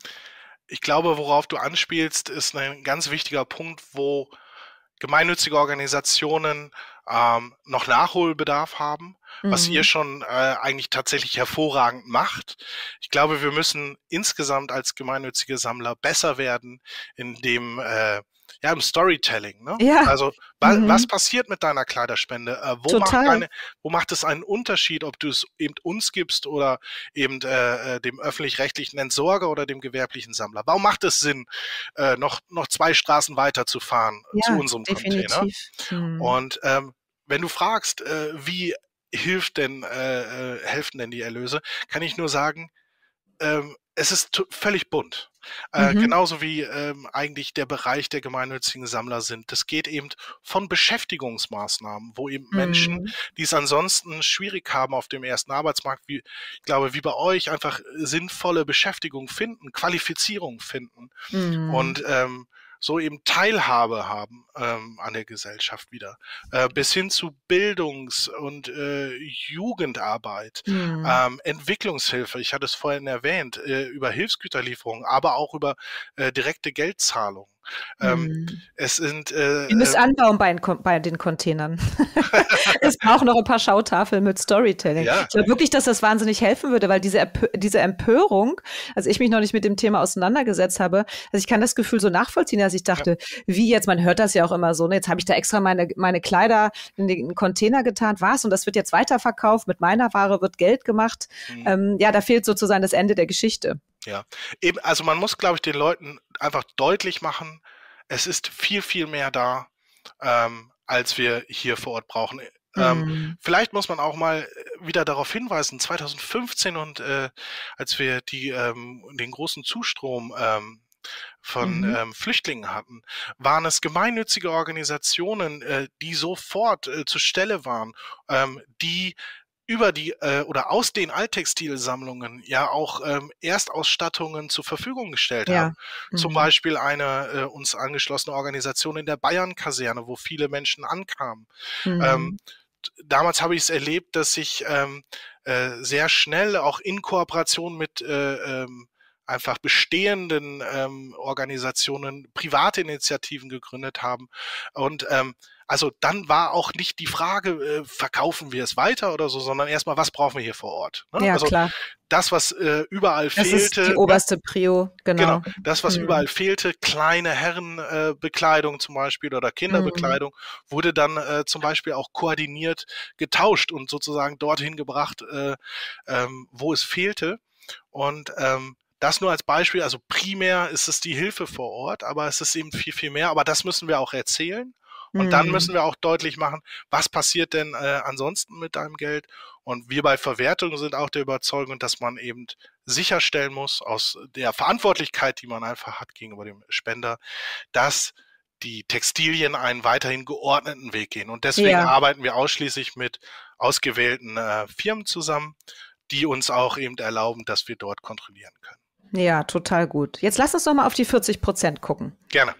Ich glaube, worauf du anspielst, ist ein ganz wichtiger Punkt, wo gemeinnützige Organisationen ähm, noch Nachholbedarf haben, mhm. was ihr schon äh, eigentlich tatsächlich hervorragend macht. Ich glaube, wir müssen insgesamt als gemeinnützige Sammler besser werden in dem äh, ja, im Storytelling. Ne? Ja. Also wa Mhm. was passiert mit deiner Kleiderspende? Äh, wo, macht deine, wo macht es einen Unterschied, ob du es eben uns gibst oder eben äh, dem öffentlich-rechtlichen Entsorger oder dem gewerblichen Sammler? Warum macht es Sinn, äh, noch, noch zwei Straßen weiter zu fahren ja, zu unserem definitiv. Container? Mhm. Und ähm, wenn du fragst, äh, wie hilft denn, äh, helfen denn die Erlöse, kann ich nur sagen, ähm, es ist völlig bunt. Äh, Mhm. Genauso wie ähm, eigentlich der Bereich der gemeinnützigen Sammler sind. Das geht eben von Beschäftigungsmaßnahmen, wo eben Mhm. Menschen, die es ansonsten schwierig haben auf dem ersten Arbeitsmarkt, wie ich glaube, wie bei euch, einfach sinnvolle Beschäftigung finden, Qualifizierung finden Mhm. und ähm, so eben Teilhabe haben ähm, an der Gesellschaft wieder, äh, bis hin zu Bildungs- und äh, Jugendarbeit, Mhm. ähm, Entwicklungshilfe, ich hatte es vorhin erwähnt, äh, über Hilfsgüterlieferungen, aber auch über äh, direkte Geldzahlungen. Ähm, Mhm. Es sind äh, Ihr müsst äh, anbauen bei, bei den Containern. Es braucht noch ein paar Schautafeln mit Storytelling. Ja. Ich glaube wirklich, dass das wahnsinnig helfen würde, weil diese, Empö diese Empörung, also ich mich noch nicht mit dem Thema auseinandergesetzt habe, also ich kann das Gefühl so nachvollziehen, dass ich dachte, ja. wie jetzt, man hört das ja auch immer so, ne, jetzt habe ich da extra meine, meine Kleider in den Container getan, was? Und das wird jetzt weiterverkauft, mit meiner Ware wird Geld gemacht. Mhm. Ähm, ja, da fehlt sozusagen das Ende der Geschichte. Ja, eben, also man muss, glaube ich, den Leuten einfach deutlich machen, es ist viel, viel mehr da, ähm, als wir hier vor Ort brauchen. Mm. Ähm, vielleicht muss man auch mal wieder darauf hinweisen, zwanzig fünfzehn und äh, als wir die, ähm, den großen Zustrom ähm, von mhm. ähm, Flüchtlingen hatten, waren es gemeinnützige Organisationen, äh, die sofort äh, zur Stelle waren, ähm, die über die äh, oder aus den Alttextilsammlungen ja auch ähm, Erstausstattungen zur Verfügung gestellt ja. haben. Mhm. Zum Beispiel eine äh, uns angeschlossene Organisation in der Bayern-Kaserne, wo viele Menschen ankamen. Mhm. Ähm, damals habe ich es erlebt, dass sich ähm, äh, sehr schnell auch in Kooperation mit äh, ähm, einfach bestehenden ähm, Organisationen private Initiativen gegründet haben. Und ähm, also dann war auch nicht die Frage, äh, verkaufen wir es weiter oder so, sondern erstmal, was brauchen wir hier vor Ort? Ne? Ja, also klar. Das, was äh, überall das fehlte. Das ist die oberste Prio, genau. Genau, das, was mhm. überall fehlte, kleine Herrenbekleidung äh, zum Beispiel oder Kinderbekleidung, mhm. wurde dann äh, zum Beispiel auch koordiniert getauscht und sozusagen dorthin gebracht, äh, ähm, wo es fehlte. Und ähm, das nur als Beispiel, also primär ist es die Hilfe vor Ort, aber es ist eben viel, viel mehr. Aber das müssen wir auch erzählen. Und dann müssen wir auch deutlich machen, was passiert denn äh, ansonsten mit deinem Geld. Und wir bei Verwertung sind auch der Überzeugung, dass man eben sicherstellen muss, aus der Verantwortlichkeit, die man einfach hat gegenüber dem Spender, dass die Textilien einen weiterhin geordneten Weg gehen. Und deswegen ja. arbeiten wir ausschließlich mit ausgewählten äh, Firmen zusammen, die uns auch eben erlauben, dass wir dort kontrollieren können. Ja, total gut. Jetzt lass uns doch mal auf die vierzig Prozent gucken. Gerne.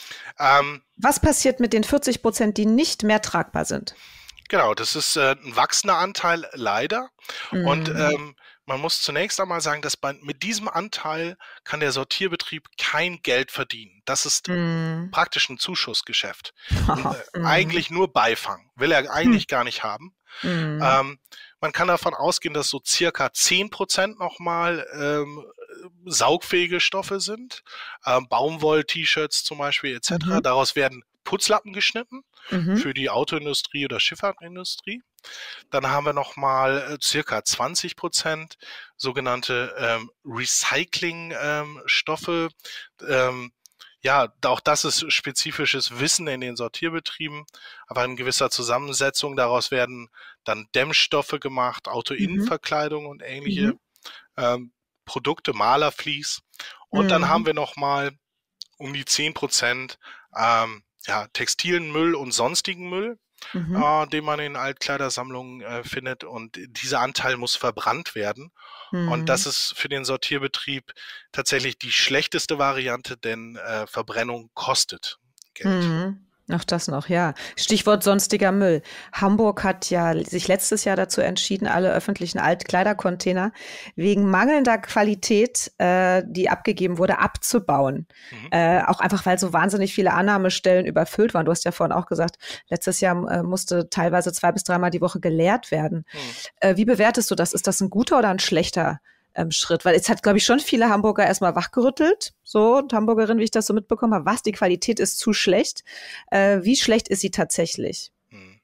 Ähm, Was passiert mit den vierzig Prozent, die nicht mehr tragbar sind? Genau, das ist äh, ein wachsender Anteil, leider. Mm. Und ähm, man muss zunächst einmal sagen, dass bei, mit diesem Anteil kann der Sortierbetrieb kein Geld verdienen. Das ist mm. praktisch ein Zuschussgeschäft. Und, äh, mm. Eigentlich nur Beifang, will er eigentlich mm. gar nicht haben. Mhm. Ähm, man kann davon ausgehen, dass so circa zehn Prozent nochmal ähm, saugfähige Stoffe sind. Ähm, Baumwoll-T-Shirts zum Beispiel et cetera. Mhm. Daraus werden Putzlappen geschnitten Mhm. für die Autoindustrie oder Schifffahrtindustrie. Dann haben wir nochmal äh, circa zwanzig Prozent sogenannte ähm, Recycling-Stoffe. Ähm, ja, auch das ist spezifisches Wissen in den Sortierbetrieben, aber in gewisser Zusammensetzung. Daraus werden dann Dämmstoffe gemacht, Autoinnenverkleidung und ähnliche Mhm. ähm, Produkte, Malervlies. Und dann Mhm. haben wir nochmal um die zehn Prozent ähm, ja, textilen Müll und sonstigen Müll, Mhm. äh, den man in Altkleidersammlungen äh, findet. Und dieser Anteil muss verbrannt werden. Und das Mhm. ist für den Sortierbetrieb tatsächlich die schlechteste Variante, denn äh, Verbrennung kostet Geld. Mhm. Ach, das noch, ja. Stichwort sonstiger Müll. Hamburg hat ja sich letztes Jahr dazu entschieden, alle öffentlichen Altkleidercontainer wegen mangelnder Qualität, äh, die abgegeben wurde, abzubauen. Mhm. Äh, auch einfach, weil so wahnsinnig viele Annahmestellen überfüllt waren. Du hast ja vorhin auch gesagt, letztes Jahr äh, musste teilweise zwei bis dreimal die Woche geleert werden. Mhm. Äh, wie bewertest du das? Ist das ein guter oder ein schlechter ähm, Schritt? Weil es hat, glaube ich, schon viele Hamburger erstmal wachgerüttelt, so, und Hamburgerinnen, wie ich das so mitbekommen habe. Was, die Qualität ist zu schlecht? Äh, wie schlecht ist sie tatsächlich? Mhm.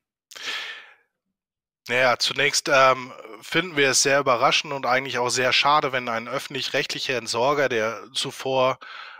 Naja, zunächst ähm, finden wir es sehr überraschend und eigentlich auch sehr schade, wenn ein öffentlich-rechtlicher Entsorger, der zuvor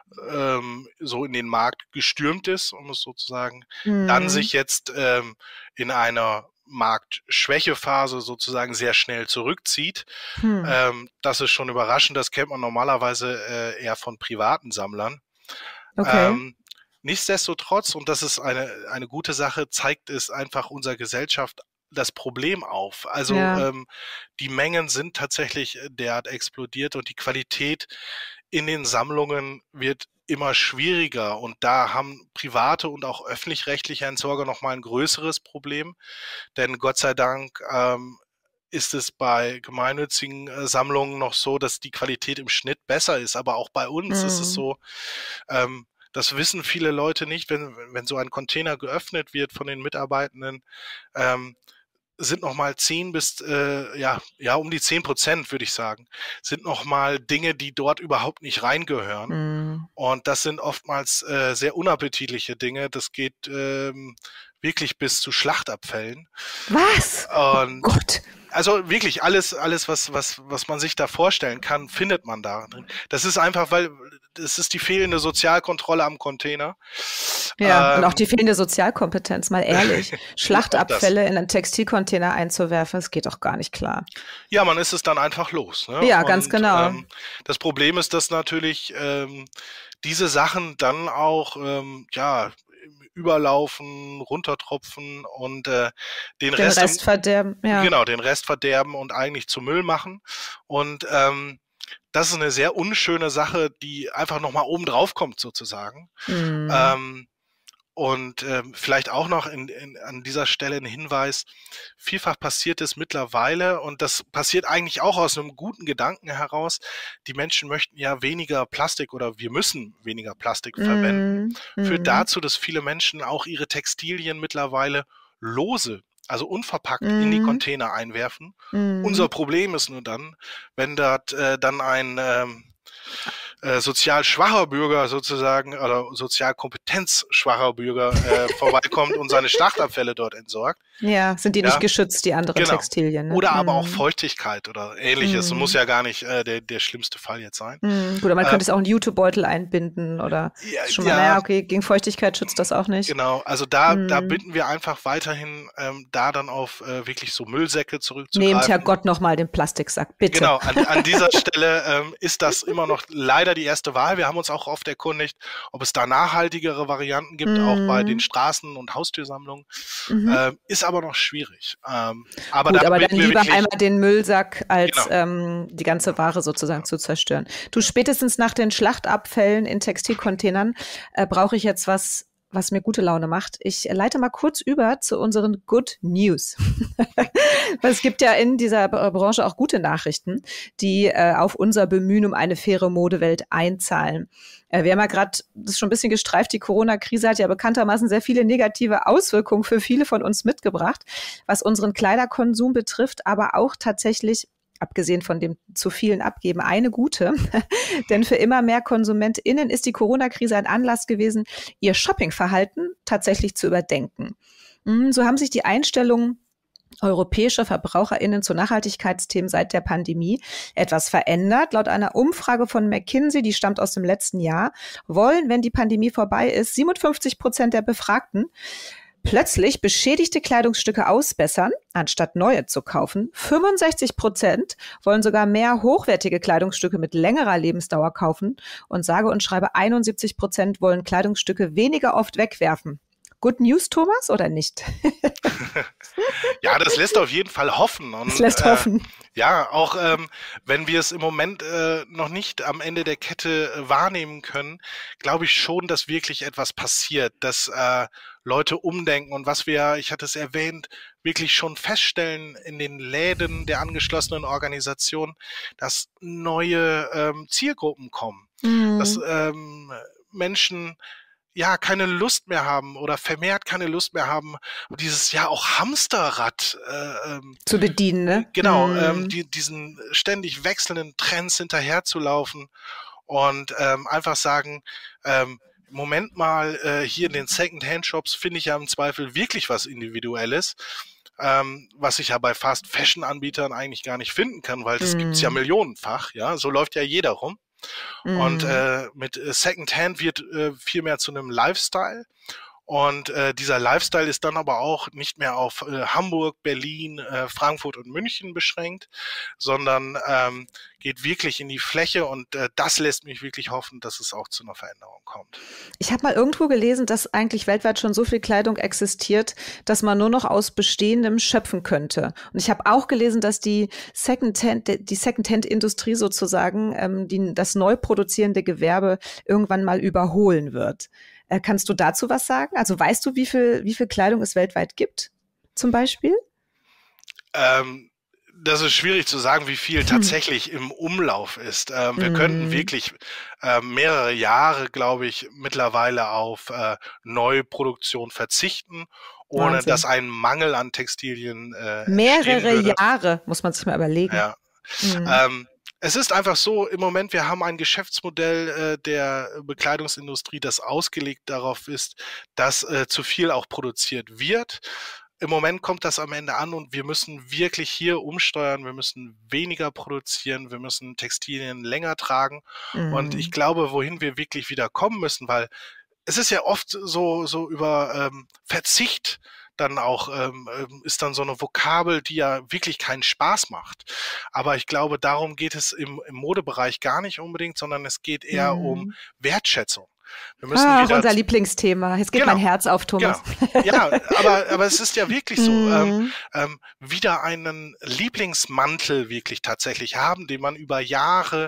ähm, so in den Markt gestürmt ist, um es so zu sagen, Mhm. dann sich jetzt ähm, in einer Marktschwächephase sozusagen sehr schnell zurückzieht. Hm. Ähm, das ist schon überraschend, das kennt man normalerweise äh, eher von privaten Sammlern. Okay. Ähm, nichtsdestotrotz, und das ist eine, eine gute Sache, zeigt es einfach unserer Gesellschaft das Problem auf. Also Ja. ähm, die Mengen sind tatsächlich derart explodiert und die Qualität in den Sammlungen wird immer schwieriger. Und da haben private und auch öffentlich-rechtliche Entsorger nochmal ein größeres Problem. Denn Gott sei Dank ähm, ist es bei gemeinnützigen äh, Sammlungen noch so, dass die Qualität im Schnitt besser ist. Aber auch bei uns Mhm. ist es so, ähm, das wissen viele Leute nicht, wenn, wenn so ein Container geöffnet wird von den Mitarbeitenden, ähm, sind nochmal zehn bis, äh, ja, ja, um die zehn Prozent, würde ich sagen, sind nochmal Dinge, die dort überhaupt nicht reingehören. Mhm. Und das sind oftmals äh, sehr unappetitliche Dinge. Das geht ähm, wirklich bis zu Schlachtabfällen. Was? Und oh Gott. Also wirklich alles, alles, was, was, was man sich da vorstellen kann, findet man da drin. Das ist einfach, weil das ist die fehlende Sozialkontrolle am Container. Ja, ähm, und auch die fehlende Sozialkompetenz, mal ehrlich. Schlachtabfälle in einen Textilcontainer einzuwerfen, das geht doch gar nicht klar. Ja, man ist es dann einfach los. Ne? Ja, und, ganz genau. Ähm, das Problem ist, dass natürlich ähm, diese Sachen dann auch, ähm, ja, überlaufen, runtertropfen und äh, den, Den Rest, Rest im, verderben, ja. Genau, den Rest verderben und eigentlich zu Müll machen. Und ähm, das ist eine sehr unschöne Sache, die einfach nochmal oben drauf kommt sozusagen. Mhm. Ähm, und ähm, vielleicht auch noch in, in, an dieser Stelle ein Hinweis, vielfach passiert es mittlerweile, und das passiert eigentlich auch aus einem guten Gedanken heraus, die Menschen möchten ja weniger Plastik oder wir müssen weniger Plastik Mhm. verwenden, führt Mhm. dazu, dass viele Menschen auch ihre Textilien mittlerweile lose, also unverpackt Mhm. in die Container einwerfen. Mhm. Unser Problem ist nur dann, wenn dort äh, dann ein ähm, äh, sozial schwacher Bürger sozusagen oder sozial kompetenzschwacher Bürger äh, vorbeikommt und seine Schlachtabfälle dort entsorgt. Ja, sind die Ja. nicht geschützt, die anderen Genau. Textilien? Ne? Oder Mhm. aber auch Feuchtigkeit oder ähnliches. Mhm. Muss ja gar nicht äh, der, der schlimmste Fall jetzt sein. Mhm. Gut, aber man Äh, könnte es auch in Jutebeutel einbinden oder Ja, ist schon mal, ja. naja, okay, gegen Feuchtigkeit schützt das auch nicht. Genau, also da, Mhm. da bitten wir einfach weiterhin, ähm, da dann auf äh, wirklich so Müllsäcke zurückzugreifen. Nehmt Herrgott nochmal den Plastiksack, bitte. Genau, an, an dieser Stelle ähm, ist das immer noch leider die erste Wahl. Wir haben uns auch oft erkundigt, ob es da nachhaltigere Varianten gibt, Mhm. auch bei den Straßen- und Haustürsammlungen. Mhm. Ähm, ist aber noch schwierig. Ähm, aber Gut, da aber dann bitten wir lieber wirklich, einmal den Müllsack, als Genau. ähm, die ganze Ware sozusagen zu zerstören. Du, spätestens nach den Schlachtabfällen in Textilcontainern äh, brauche ich jetzt was, was mir gute Laune macht. Ich leite mal kurz über zu unseren Good News. Es gibt ja in dieser Branche auch gute Nachrichten, die äh, auf unser Bemühen um eine faire Modewelt einzahlen. Äh, wir haben ja gerade das schon ein bisschen gestreift, die Corona-Krise hat ja bekanntermaßen sehr viele negative Auswirkungen für viele von uns mitgebracht, was unseren Kleiderkonsum betrifft, aber auch tatsächlich abgesehen von dem zu vielen Abgeben, eine gute. Denn für immer mehr KonsumentInnen ist die Corona-Krise ein Anlass gewesen, ihr Shoppingverhalten tatsächlich zu überdenken. So haben sich die Einstellungen europäischer VerbraucherInnen zu Nachhaltigkeitsthemen seit der Pandemie etwas verändert. Laut einer Umfrage von McKinsey, die stammt aus dem letzten Jahr, wollen, wenn die Pandemie vorbei ist, siebenundfünfzig Prozent der Befragten plötzlich beschädigte Kleidungsstücke ausbessern, anstatt neue zu kaufen. fünfundsechzig Prozent wollen sogar mehr hochwertige Kleidungsstücke mit längerer Lebensdauer kaufen und sage und schreibe einundsiebzig Prozent wollen Kleidungsstücke weniger oft wegwerfen. Good News, Thomas, oder nicht? Ja, das lässt auf jeden Fall hoffen. Und, das lässt hoffen. Äh, ja, auch ähm, wenn wir es im Moment äh, noch nicht am Ende der Kette äh, wahrnehmen können, glaube ich schon, dass wirklich etwas passiert, dass äh, Leute umdenken und was wir, ich hatte es erwähnt, wirklich schon feststellen in den Läden der angeschlossenen Organisation, dass neue ähm, Zielgruppen kommen, mhm. dass ähm, Menschen ja keine Lust mehr haben oder vermehrt keine Lust mehr haben, dieses ja auch Hamsterrad äh, ähm, zu bedienen, ne? Genau, mm. ähm, die, diesen ständig wechselnden Trends hinterherzulaufen und ähm, einfach sagen, ähm, Moment mal, äh, hier in den Second-Hand-Shops finde ich ja im Zweifel wirklich was Individuelles, ähm, was ich ja bei Fast-Fashion-Anbietern eigentlich gar nicht finden kann, weil das mm. gibt's ja millionenfach, ja, so läuft ja jeder rum. Mm. Und äh, mit Secondhand wird äh, viel mehr zu einem Lifestyle. Und äh, dieser Lifestyle ist dann aber auch nicht mehr auf äh, Hamburg, Berlin, äh, Frankfurt und München beschränkt, sondern ähm, geht wirklich in die Fläche und äh, das lässt mich wirklich hoffen, dass es auch zu einer Veränderung kommt. Ich habe mal irgendwo gelesen, dass eigentlich weltweit schon so viel Kleidung existiert, dass man nur noch aus Bestehendem schöpfen könnte. Und ich habe auch gelesen, dass die Secondhand, die Secondhand-Industrie sozusagen ähm, die, das neu produzierende Gewerbe irgendwann mal überholen wird. Äh, kannst du dazu was sagen? Also weißt du, wie viel, wie viel Kleidung es weltweit gibt, zum Beispiel? Ähm, das ist schwierig zu sagen, wie viel tatsächlich hm. im Umlauf ist. Ähm, wir hm. könnten wirklich äh, mehrere Jahre, glaube ich, mittlerweile auf äh, Neuproduktion verzichten, ohne Wahnsinn. Dass ein Mangel an Textilien äh, mehrere Jahre, muss man sich mal überlegen. Ja. Hm. Ähm, Es ist einfach so, im Moment, wir haben ein Geschäftsmodell äh, der Bekleidungsindustrie, das ausgelegt darauf ist, dass äh, zu viel auch produziert wird. Im Moment kommt das am Ende an und wir müssen wirklich hier umsteuern, wir müssen weniger produzieren, wir müssen Textilien länger tragen. Mhm. Und ich glaube, wohin wir wirklich wieder kommen müssen, weil es ist ja oft so, so über ähm, Verzicht dann auch ähm, ist dann so eine Vokabel, die ja wirklich keinen Spaß macht. Aber ich glaube, darum geht es im, im Modebereich gar nicht unbedingt, sondern es geht eher mhm. um Wertschätzung. Wir müssen ah, wieder unser Lieblingsthema. Jetzt geht genau. mein Herz auf, Thomas. Genau. Ja, aber, aber es ist ja wirklich so, mhm. ähm, ähm, wieder einen Lieblingsmantel wirklich tatsächlich haben, den man über Jahre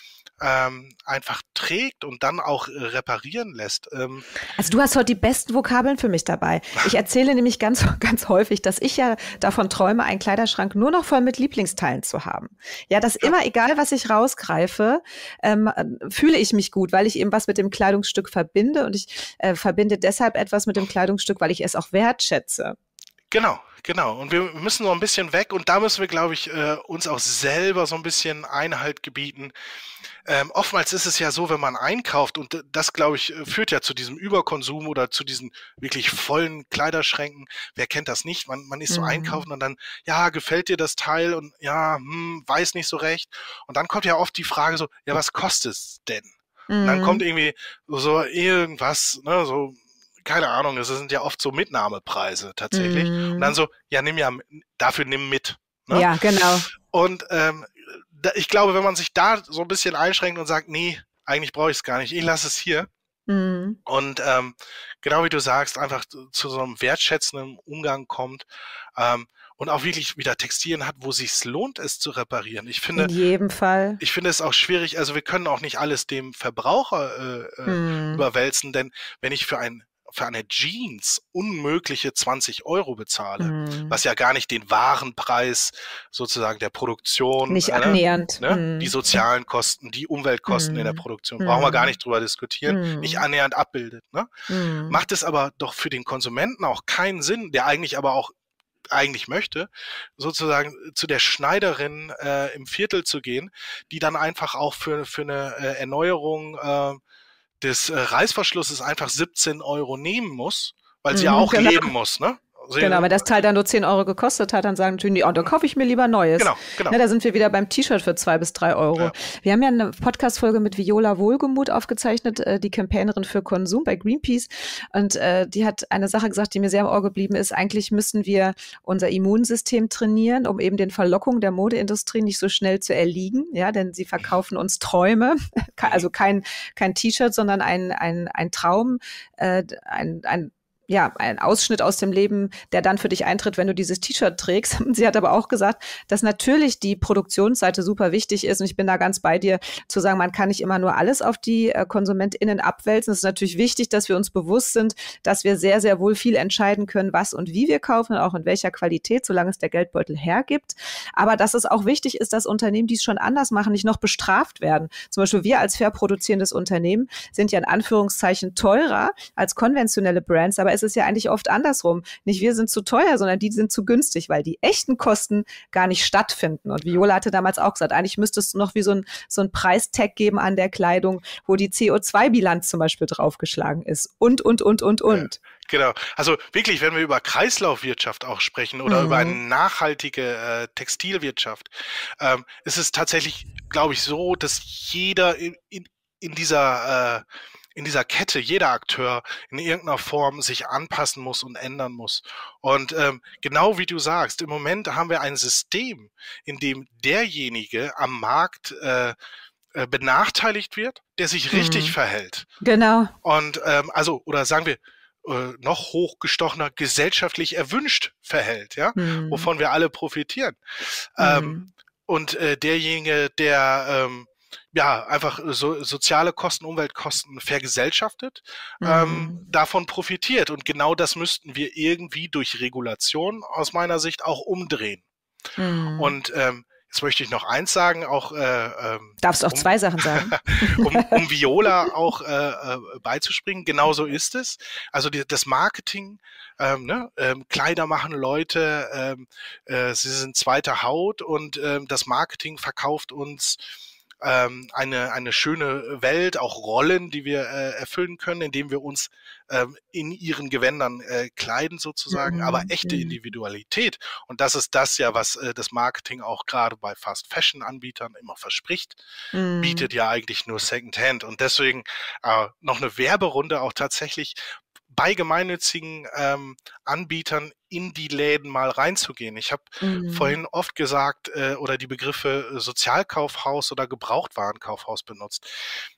Ähm, einfach trägt und dann auch äh, reparieren lässt. Ähm also du hast heute die besten Vokabeln für mich dabei. Ich erzähle nämlich ganz, ganz häufig, dass ich ja davon träume, einen Kleiderschrank nur noch voll mit Lieblingsteilen zu haben. Ja, dass ja. immer, egal was ich rausgreife, ähm, fühle ich mich gut, weil ich eben was mit dem Kleidungsstück verbinde und ich äh, verbinde deshalb etwas mit dem Kleidungsstück, weil ich es auch wertschätze. Genau. Genau, und wir müssen noch ein bisschen weg und da müssen wir, glaube ich, äh, uns auch selber so ein bisschen Einhalt gebieten. Ähm, oftmals ist es ja so, wenn man einkauft und das, glaube ich, führt ja zu diesem Überkonsum oder zu diesen wirklich vollen Kleiderschränken. Wer kennt das nicht? Man, man ist so mhm. einkaufen und dann, ja, gefällt dir das Teil und ja, hm, weiß nicht so recht. Und dann kommt ja oft die Frage so, ja, was kostet es denn? Mhm. Und dann kommt irgendwie so irgendwas, ne, so, keine Ahnung, das sind ja oft so Mitnahmepreise tatsächlich. Mm. Und dann so, ja, nimm ja, dafür nimm mit. Ne? Ja, genau. Und ähm, da, ich glaube, wenn man sich da so ein bisschen einschränkt und sagt, nee, eigentlich brauche ich es gar nicht, ich lasse es hier. Mm. Und ähm, genau wie du sagst, einfach zu so einem wertschätzenden Umgang kommt ähm, und auch wirklich wieder Textilien hat, wo es sich lohnt, es zu reparieren. Ich finde, in jedem Fall. Ich finde es auch schwierig, also wir können auch nicht alles dem Verbraucher äh, mm. überwälzen, denn wenn ich für ein für eine Jeans unmögliche zwanzig Euro bezahle, Mhm. was ja gar nicht den wahren Preis sozusagen der Produktion, Nicht äh, annähernd. ne, Mhm. die sozialen Kosten, die Umweltkosten in der Mhm. Produktion, brauchen wir gar Mhm. nicht drüber diskutieren, Mhm. nicht annähernd abbildet. Ne? Mhm. Macht es aber doch für den Konsumenten auch keinen Sinn, der eigentlich aber auch eigentlich möchte, sozusagen zu der Schneiderin äh, im Viertel zu gehen, die dann einfach auch für, für eine äh, Erneuerung äh, des äh, Reißverschlusses einfach siebzehn Euro nehmen muss, weil sie ja Mhm, auch genau. leben muss, ne? Sie, Genau, wenn das Teil dann nur zehn Euro gekostet hat, dann sagen natürlich, oh, dann kaufe ich mir lieber Neues. Genau, genau. Ne, da sind wir wieder beim T-Shirt für zwei bis drei Euro. Ja. Wir haben ja eine Podcast-Folge mit Viola Wohlgemuth aufgezeichnet, äh, die Campaignerin für Konsum bei Greenpeace. Und äh, die hat eine Sache gesagt, die mir sehr im Ohr geblieben ist. Eigentlich müssen wir unser Immunsystem trainieren, um eben den Verlockungen der Modeindustrie nicht so schnell zu erliegen. Ja, denn sie verkaufen uns Träume. Also kein, kein T-Shirt, sondern ein, ein, ein Traum, äh, ein, ein ja, ein Ausschnitt aus dem Leben, der dann für dich eintritt, wenn du dieses T-Shirt trägst. Sie hat aber auch gesagt, dass natürlich die Produktionsseite super wichtig ist. Und ich bin da ganz bei dir, zu sagen, man kann nicht immer nur alles auf die äh, KonsumentInnen abwälzen. Es ist natürlich wichtig, dass wir uns bewusst sind, dass wir sehr, sehr wohl viel entscheiden können, was und wie wir kaufen und auch in welcher Qualität, solange es der Geldbeutel hergibt. Aber dass es auch wichtig ist, dass Unternehmen, die es schon anders machen, nicht noch bestraft werden. Zum Beispiel wir als fair produzierendes Unternehmen sind ja in Anführungszeichen teurer als konventionelle Brands, aber es ist ja eigentlich oft andersrum. Nicht wir sind zu teuer, sondern die sind zu günstig, weil die echten Kosten gar nicht stattfinden. Und Viola hatte damals auch gesagt, eigentlich müsste es noch wie so ein, so ein Preistag geben an der Kleidung, wo die C O zwei Bilanz zum Beispiel draufgeschlagen ist. Und, und, und, und, und. Ja, genau. Also wirklich, wenn wir über Kreislaufwirtschaft auch sprechen oder Mhm. über eine nachhaltige äh, Textilwirtschaft, ähm, ist es tatsächlich, glaube ich, so, dass jeder in, in, in dieser äh, in dieser Kette, jeder Akteur in irgendeiner Form sich anpassen muss und ändern muss. Und ähm, genau wie du sagst, im Moment haben wir ein System, in dem derjenige am Markt äh, äh, benachteiligt wird, der sich richtig Mhm. verhält. Genau. Und ähm, also, oder sagen wir, äh, noch hochgestochener, gesellschaftlich erwünscht verhält, ja, Mhm. wovon wir alle profitieren. Mhm. Ähm, und äh, derjenige, der ähm, ja, einfach so, soziale Kosten, Umweltkosten vergesellschaftet, Mhm. ähm, davon profitiert. Und genau das müssten wir irgendwie durch Regulation aus meiner Sicht auch umdrehen. Mhm. Und ähm, jetzt möchte ich noch eins sagen, auch äh, ähm, Darfst auch um, zwei Sachen sagen. um, um Viola auch äh, äh, beizuspringen. Genau so ist es. Also die, das Marketing, ähm, ne? ähm, Kleider machen Leute, ähm, äh, sie sind zweite Haut und ähm, das Marketing verkauft uns ähm, eine, eine schöne Welt, auch Rollen, die wir äh, erfüllen können, indem wir uns ähm, in ihren Gewändern äh, kleiden sozusagen, Mhm. aber echte Mhm. Individualität. Und das ist das ja, was äh, das Marketing auch gerade bei Fast-Fashion-Anbietern immer verspricht, Mhm. bietet ja eigentlich nur Secondhand. Und deswegen äh, noch eine Werberunde auch tatsächlich bei gemeinnützigen ähm, Anbietern in die Läden mal reinzugehen. Ich habe Mhm. vorhin oft gesagt äh, oder die Begriffe Sozialkaufhaus oder Gebrauchtwarenkaufhaus benutzt.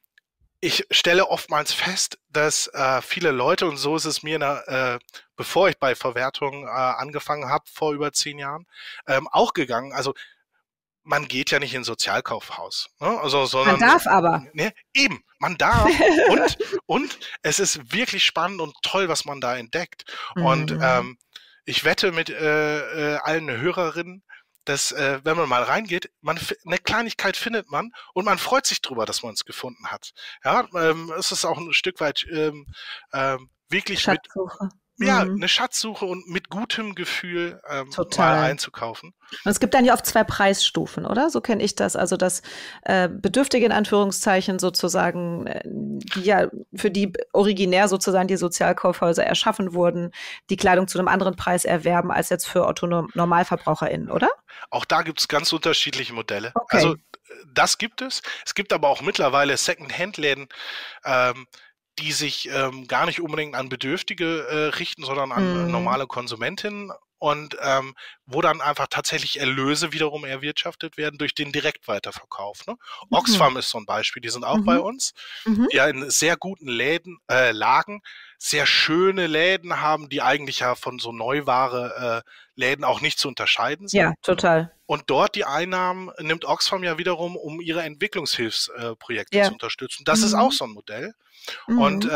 Ich stelle oftmals fest, dass äh, viele Leute, und so ist es mir, na, äh, bevor ich bei Verwertung äh, angefangen habe, vor über zehn Jahren, ähm, auch gegangen. Also man geht ja nicht in ein Sozialkaufhaus, ne? Also, sondern, Man darf aber. Ne, eben, man darf und, und es ist wirklich spannend und toll, was man da entdeckt. Und Mhm. ähm, ich wette mit äh, äh, allen Hörerinnen, dass, äh, wenn man mal reingeht, man eine Kleinigkeit findet man und man freut sich drüber, dass man es gefunden hat. Ja, ähm, es ist auch ein Stück weit ähm, ähm, wirklich mit, Schatzsuche. ja, Mhm. eine Schatzsuche und mit gutem Gefühl ähm, mal Total. einzukaufen. Und es gibt dann ja oft zwei Preisstufen, oder? So kenne ich das. Also das äh, Bedürftige in Anführungszeichen sozusagen, äh, die ja für die originär sozusagen die Sozialkaufhäuser erschaffen wurden, die Kleidung zu einem anderen Preis erwerben als jetzt für Otto-NormalverbraucherInnen, oder? Auch da gibt es ganz unterschiedliche Modelle. Okay. Also das gibt es. Es gibt aber auch mittlerweile Second-Hand-Läden, ähm, die sich ähm, gar nicht unbedingt an Bedürftige äh, richten, sondern an Mhm. normale Konsumentinnen und ähm, wo dann einfach tatsächlich Erlöse wiederum erwirtschaftet werden durch den Direktweiterverkauf. Ne? Mhm. Oxfam ist so ein Beispiel, die sind auch bei Mhm. uns, Mhm. die ja in sehr guten Läden, äh, Lagen, sehr schöne Läden haben, die eigentlich ja von so Neuware äh, Läden auch nicht zu unterscheiden sind. Ja, total. Und dort die Einnahmen nimmt Oxfam ja wiederum, um ihre Entwicklungshilfsprojekte Ja. zu unterstützen. Das ist Mhm. auch so ein Modell. Mhm. Und ähm,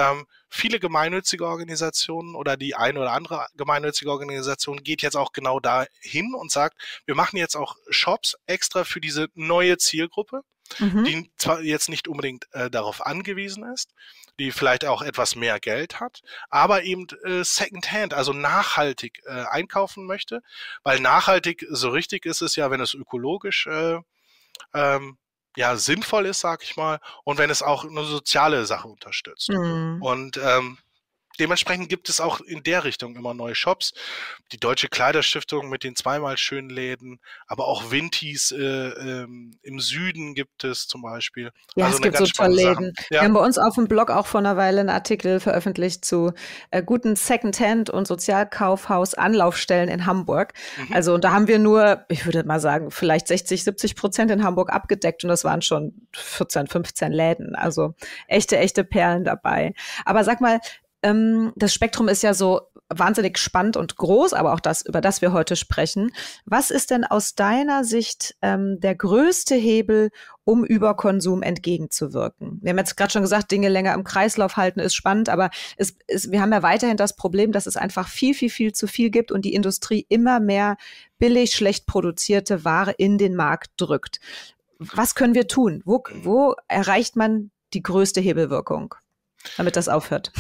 viele gemeinnützige Organisationen oder die eine oder andere gemeinnützige Organisation geht jetzt auch genau dahin und sagt, wir machen jetzt auch Shops extra für diese neue Zielgruppe, mhm. die zwar jetzt nicht unbedingt äh, darauf angewiesen ist, die vielleicht auch etwas mehr Geld hat, aber eben äh, Secondhand, also nachhaltig äh, einkaufen möchte, weil nachhaltig so richtig ist es ja, wenn es ökologisch äh, ähm, ja sinnvoll ist, sag ich mal, und wenn es auch eine soziale Sache unterstützt. Mhm. Und ähm, dementsprechend gibt es auch in der Richtung immer neue Shops. Die Deutsche Kleiderstiftung mit den zweimal schönen Läden, aber auch Vintis äh, ähm, im Süden gibt es zum Beispiel. Ja, also es gibt so tolle Läden. Ja. Wir haben bei uns auf dem Blog auch vor einer Weile einen Artikel veröffentlicht zu äh, guten Secondhand- und Sozialkaufhaus-Anlaufstellen in Hamburg. Mhm. Also und da haben wir nur, ich würde mal sagen, vielleicht sechzig, siebzig Prozent in Hamburg abgedeckt und das waren schon vierzehn, fünfzehn Läden. Also echte, echte Perlen dabei. Aber sag mal, das Spektrum ist ja so wahnsinnig spannend und groß, aber auch das, über das wir heute sprechen. Was ist denn aus deiner Sicht ähm, der größte Hebel, um Überkonsum entgegenzuwirken? Wir haben jetzt gerade schon gesagt, Dinge länger im Kreislauf halten ist spannend, aber es, es, wir haben ja weiterhin das Problem, dass es einfach viel, viel, viel zu viel gibt und die Industrie immer mehr billig, schlecht produzierte Ware in den Markt drückt. Was können wir tun? Wo, wo erreicht man die größte Hebelwirkung, damit das aufhört?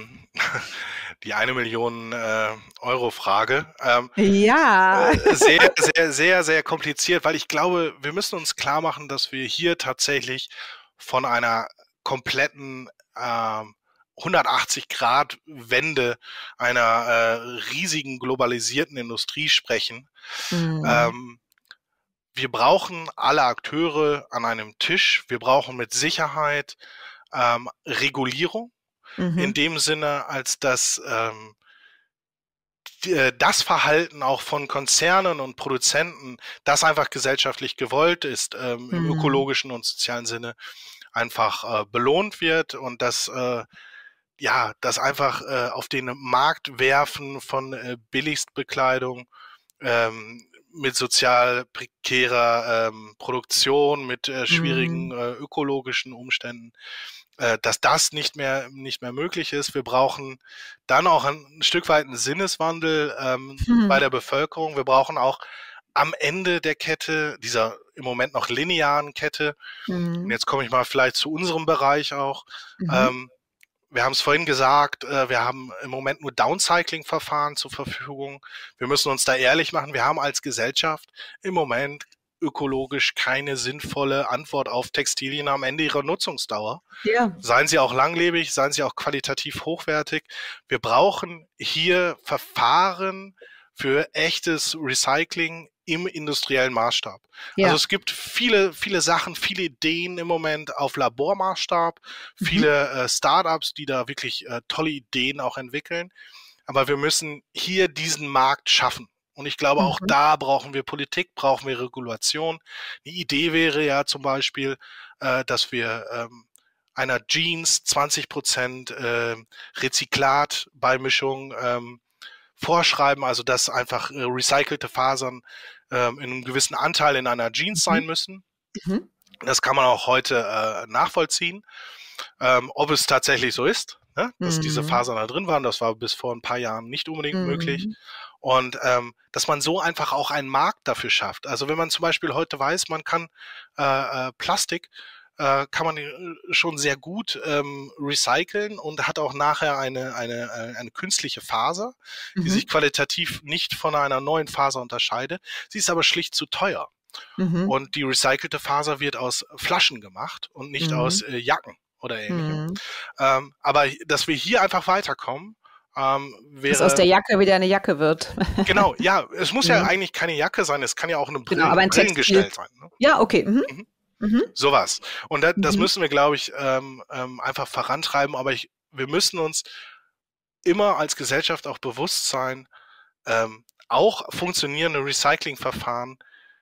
Die eine Million äh, Euro Frage. Ähm, ja. Äh, sehr, sehr, sehr, sehr kompliziert, weil ich glaube, wir müssen uns klar machen, dass wir hier tatsächlich von einer kompletten äh, hundertachtzig Grad Wende einer äh, riesigen globalisierten Industrie sprechen. Mhm. Ähm, wir brauchen alle Akteure an einem Tisch. Wir brauchen mit Sicherheit ähm, Regulierung. Mhm. In dem Sinne, als dass ähm, die, das Verhalten auch von Konzernen und Produzenten, das einfach gesellschaftlich gewollt ist, ähm, mhm. im ökologischen und sozialen Sinne einfach äh, belohnt wird und dass äh, ja, das einfach äh, auf den Markt werfen von äh, Billigstbekleidung ähm, mit sozial prekärer ähm, Produktion, mit äh, schwierigen mhm. äh, ökologischen Umständen, dass das nicht mehr nicht mehr möglich ist. Wir brauchen dann auch ein, ein Stück weit einen Sinneswandel ähm, hm. bei der Bevölkerung. Wir brauchen auch am Ende der Kette, dieser im Moment noch linearen Kette, hm. und jetzt komme ich mal vielleicht zu unserem Bereich auch, mhm. ähm, wir haben es vorhin gesagt, äh, wir haben im Moment nur Downcycling-Verfahren zur Verfügung. Wir müssen uns da ehrlich machen. Wir haben als Gesellschaft im Moment ökologisch keine sinnvolle Antwort auf Textilien am Ende ihrer Nutzungsdauer. Ja. Seien sie auch langlebig, seien sie auch qualitativ hochwertig. Wir brauchen hier Verfahren für echtes Recycling im industriellen Maßstab. Ja. Also es gibt viele, viele Sachen, viele Ideen im Moment auf Labormaßstab, mhm. viele äh, Startups, die da wirklich äh, tolle Ideen auch entwickeln. Aber wir müssen hier diesen Markt schaffen. Und ich glaube, auch mhm. da brauchen wir Politik, brauchen wir Regulation. Die Idee wäre ja zum Beispiel, äh, dass wir ähm, einer Jeans zwanzig Prozent äh, Rezyklatbeimischung ähm, vorschreiben, also dass einfach äh, recycelte Fasern ähm, in einem gewissen Anteil in einer Jeans sein müssen. Mhm. Das kann man auch heute äh, nachvollziehen, ähm, ob es tatsächlich so ist, ne? Dass mhm. diese Fasern da drin waren. Das war bis vor ein paar Jahren nicht unbedingt mhm. möglich. Und ähm, dass man so einfach auch einen Markt dafür schafft. Also wenn man zum Beispiel heute weiß, man kann äh, äh, Plastik, äh, kann man schon sehr gut ähm, recyceln und hat auch nachher eine, eine, eine künstliche Faser, mhm. die sich qualitativ nicht von einer neuen Faser unterscheidet. Sie ist aber schlicht zu teuer. Mhm. Und die recycelte Faser wird aus Flaschen gemacht und nicht mhm. aus äh, Jacken oder ähnlichem. Mhm. Ähm, aber dass wir hier einfach weiterkommen, Ähm, wäre, dass aus der Jacke wieder eine Jacke wird. Genau, ja, es muss ja, ja eigentlich keine Jacke sein, es kann ja auch eine Brillen, genau, aber ein Brillengestell sein. Ne? Ja, okay. Mhm. Mhm. Mhm. Sowas. Und das, das mhm. müssen wir, glaube ich, ähm, ähm, einfach vorantreiben, aber ich, wir müssen uns immer als Gesellschaft auch bewusst sein, ähm, auch funktionierende Recyclingverfahren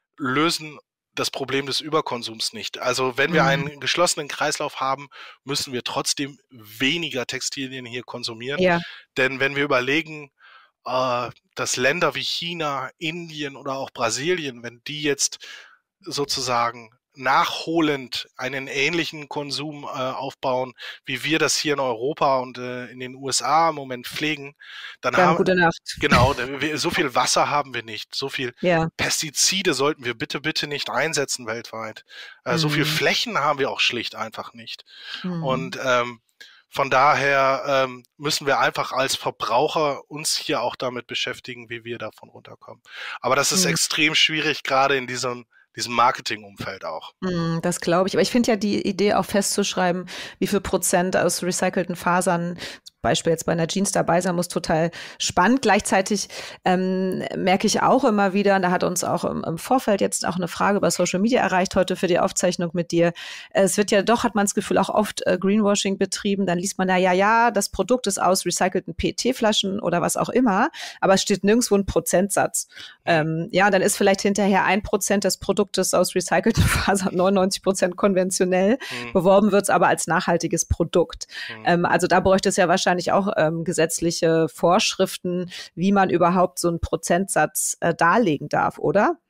lösen das Problem des Überkonsums nicht. Also wenn wir mhm. einen geschlossenen Kreislauf haben, müssen wir trotzdem weniger Textilien hier konsumieren. Ja. Denn wenn wir überlegen, äh, dass Länder wie China, Indien oder auch Brasilien, wenn die jetzt sozusagen nachholend einen ähnlichen Konsum äh, aufbauen, wie wir das hier in Europa und äh, in den U S A im Moment pflegen, dann Dann haben gute Nacht. genau, wir, so viel Wasser haben wir nicht, so viel Ja. Pestizide sollten wir bitte, bitte nicht einsetzen weltweit. Äh, Mhm. So viel Flächen haben wir auch schlicht einfach nicht. Mhm. Und ähm, von daher ähm, müssen wir einfach als Verbraucher uns hier auch damit beschäftigen, wie wir davon runterkommen. Aber das ist Mhm. extrem schwierig, gerade in diesem, diesem Marketingumfeld auch. Mm, Das glaube ich. Aber ich finde ja die Idee auch festzuschreiben, wie viel Prozent aus recycelten Fasern, zum Beispiel jetzt bei einer Jeans dabei sein muss, total spannend. Gleichzeitig ähm, merke ich auch immer wieder, und da hat uns auch im, im Vorfeld jetzt auch eine Frage über Social Media erreicht heute für die Aufzeichnung mit dir. Es wird ja doch, hat man das Gefühl, auch oft äh, Greenwashing betrieben. Dann liest man, na ja, ja, das Produkt ist aus recycelten P E T-Flaschen oder was auch immer, aber es steht nirgendwo ein Prozentsatz. Ähm, ja, dann ist vielleicht hinterher ein Prozent des Produktes aus recycelten Fasern, neunundneunzig Prozent konventionell. Mhm. Beworben wird es aber als nachhaltiges Produkt. Mhm. Ähm, also da bräuchte es ja wahrscheinlich auch ähm, gesetzliche Vorschriften, wie man überhaupt so einen Prozentsatz äh, darlegen darf, oder?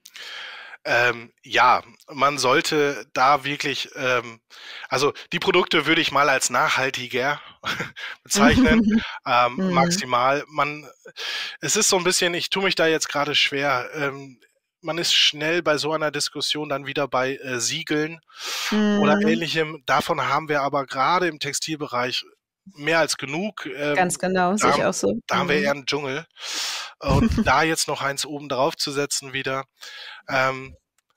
Ähm, ja, man sollte da wirklich, ähm, also die Produkte würde ich mal als nachhaltiger bezeichnen, ähm, Mhm. maximal. Man, es ist so ein bisschen, ich tue mich da jetzt gerade schwer. Ähm, man ist schnell bei so einer Diskussion dann wieder bei äh, Siegeln oder Mhm. ähnlichem. Davon haben wir aber gerade im Textilbereich mehr als genug. Ähm, Ganz genau, sehe ich da, auch so. da haben wir Mhm. eher einen Dschungel. Und da jetzt noch eins oben drauf zu setzen wieder. Ähm,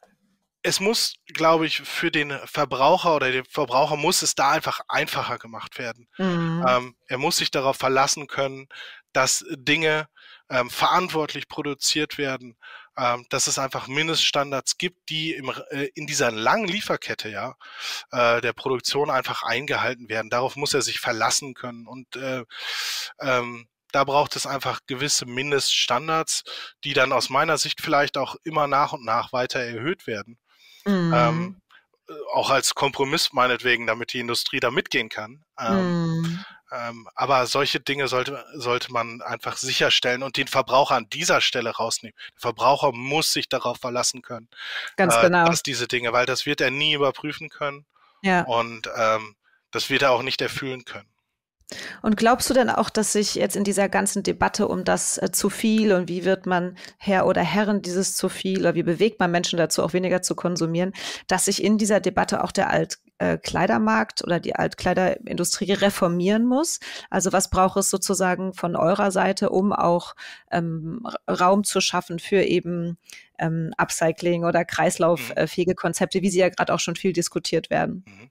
es muss, glaube ich, für den Verbraucher oder den Verbraucher muss es da einfach einfacher gemacht werden. Mhm. Ähm, er muss sich darauf verlassen können, dass Dinge ähm, verantwortlich produziert werden, ähm, dass es einfach Mindeststandards gibt, die im, äh, in dieser langen Lieferkette ja äh, der Produktion einfach eingehalten werden. Darauf muss er sich verlassen können und äh, ähm, da braucht es einfach gewisse Mindeststandards, die dann aus meiner Sicht vielleicht auch immer nach und nach weiter erhöht werden. Mhm. Ähm, auch als Kompromiss meinetwegen, damit die Industrie da mitgehen kann. Ähm, Mhm. ähm, aber solche Dinge sollte, sollte man einfach sicherstellen und den Verbraucher an dieser Stelle rausnehmen. Der Verbraucher muss sich darauf verlassen können, Ganz äh, genau. dass diese Dinge, weil das wird er nie überprüfen können Ja. und ähm, das wird er auch nicht erfüllen können. Und glaubst du denn auch, dass sich jetzt in dieser ganzen Debatte um das äh, zu viel und wie wird man Herr oder Herrin dieses zu viel oder wie bewegt man Menschen dazu, auch weniger zu konsumieren, dass sich in dieser Debatte auch der Altkleidermarkt oder die Altkleiderindustrie reformieren muss? Also was braucht es sozusagen von eurer Seite, um auch ähm, Raum zu schaffen für eben ähm, Upcycling oder kreislauffähige Konzepte, wie sie ja gerade auch schon viel diskutiert werden? Mhm.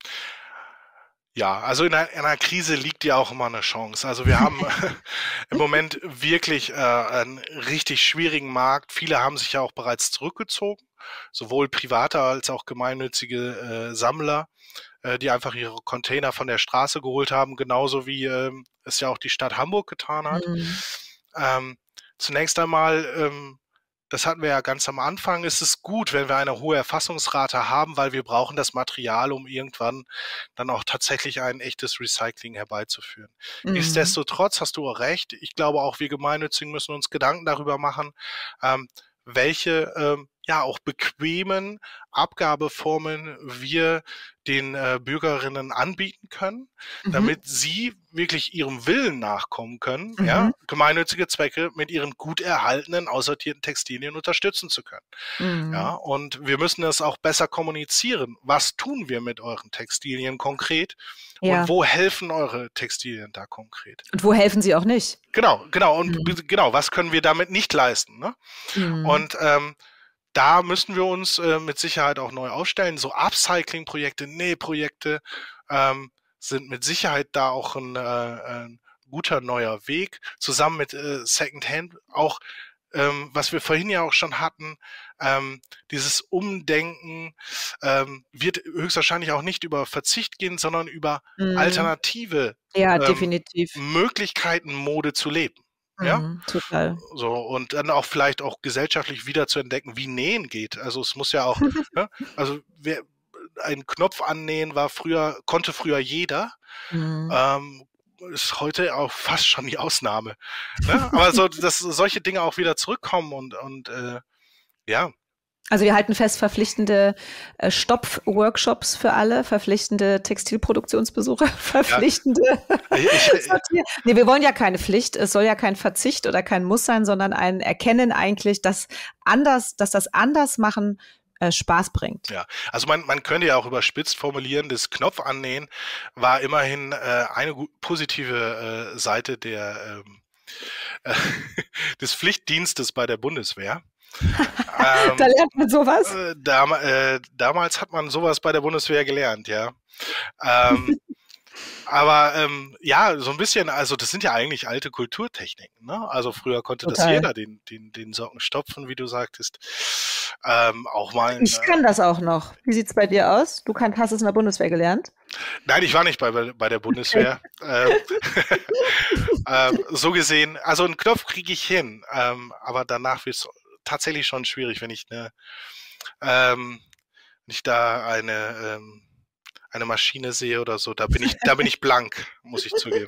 Ja, also in einer, in einer Krise liegt ja auch immer eine Chance. Also wir haben im Moment wirklich äh, einen richtig schwierigen Markt. Viele haben sich ja auch bereits zurückgezogen, sowohl private als auch gemeinnützige äh, Sammler, äh, die einfach ihre Container von der Straße geholt haben, genauso wie äh, es ja auch die Stadt Hamburg getan hat. Mhm. Ähm, zunächst einmal, ähm, das hatten wir ja ganz am Anfang, ist es gut, wenn wir eine hohe Erfassungsrate haben, weil wir brauchen das Material, um irgendwann dann auch tatsächlich ein echtes Recycling herbeizuführen. Mhm. Nichtsdestotrotz hast du auch recht. Ich glaube auch, wir Gemeinnützigen müssen uns Gedanken darüber machen, ähm, welche ähm, ja auch bequemen Abgabeformen wir den äh, Bürgerinnen anbieten können, Mhm. damit sie wirklich ihrem Willen nachkommen können, Mhm. ja, gemeinnützige Zwecke mit ihren gut erhaltenen, aussortierten Textilien unterstützen zu können. Mhm. Ja, und wir müssen das auch besser kommunizieren. Was tun wir mit euren Textilien konkret? Ja. Und wo helfen eure Textilien da konkret? Und wo helfen sie auch nicht? Genau, genau. Und Mhm. genau, was können wir damit nicht leisten? Ne? Mhm. Und ähm, da müssen wir uns äh, mit Sicherheit auch neu aufstellen. So Upcycling-Projekte, Nähprojekte ähm, sind mit Sicherheit da auch ein, äh, ein guter neuer Weg. Zusammen mit äh, Secondhand auch, ähm, was wir vorhin ja auch schon hatten, ähm, dieses Umdenken ähm, wird höchstwahrscheinlich auch nicht über Verzicht gehen, sondern über Mhm. alternative Ja, ähm, definitiv. Möglichkeiten, Mode zu leben. Ja, Mhm, total. so und dann auch vielleicht auch gesellschaftlich wieder zu entdecken, wie Nähen geht. Also es muss ja auch, ne? Also wer, ein Knopf annähen war früher, konnte früher jeder, Mhm. ähm, ist heute auch fast schon die Ausnahme. Ne? Aber so, dass solche Dinge auch wieder zurückkommen und und äh, ja. Also wir halten fest, verpflichtende äh, Stopf-Workshops für alle, verpflichtende Textilproduktionsbesuche, verpflichtende Ja. Ich, ich, Sortier. Nee, wir wollen ja keine Pflicht. Es soll ja kein Verzicht oder kein Muss sein, sondern ein Erkennen eigentlich, dass anders, dass das Andersmachen äh, Spaß bringt. Ja, also man, man könnte ja auch überspitzt formulieren, das Knopfannähen war immerhin äh, eine gu- positive äh, Seite der, ähm, äh, des Pflichtdienstes bei der Bundeswehr. ähm, Da lernt man sowas. äh, dam äh, damals hat man sowas bei der Bundeswehr gelernt, ja. Ähm, aber ähm, ja, so ein bisschen, also das sind ja eigentlich alte Kulturtechniken, ne? Also früher konnte das Total. jeder, den, den, den Socken stopfen, wie du sagtest. Ähm, auch mal ein, Ich kann das auch noch. Wie sieht's bei dir aus? Du kann, hast es in der Bundeswehr gelernt? Nein, ich war nicht bei, bei der Bundeswehr. Ähm, ähm, so gesehen, also einen Knopf kriege ich hin, ähm, aber danach wird es tatsächlich schon schwierig, wenn ich eine, ähm, wenn ich da eine, ähm, eine Maschine sehe oder so. Da bin ich, da bin ich blank, muss ich zugeben.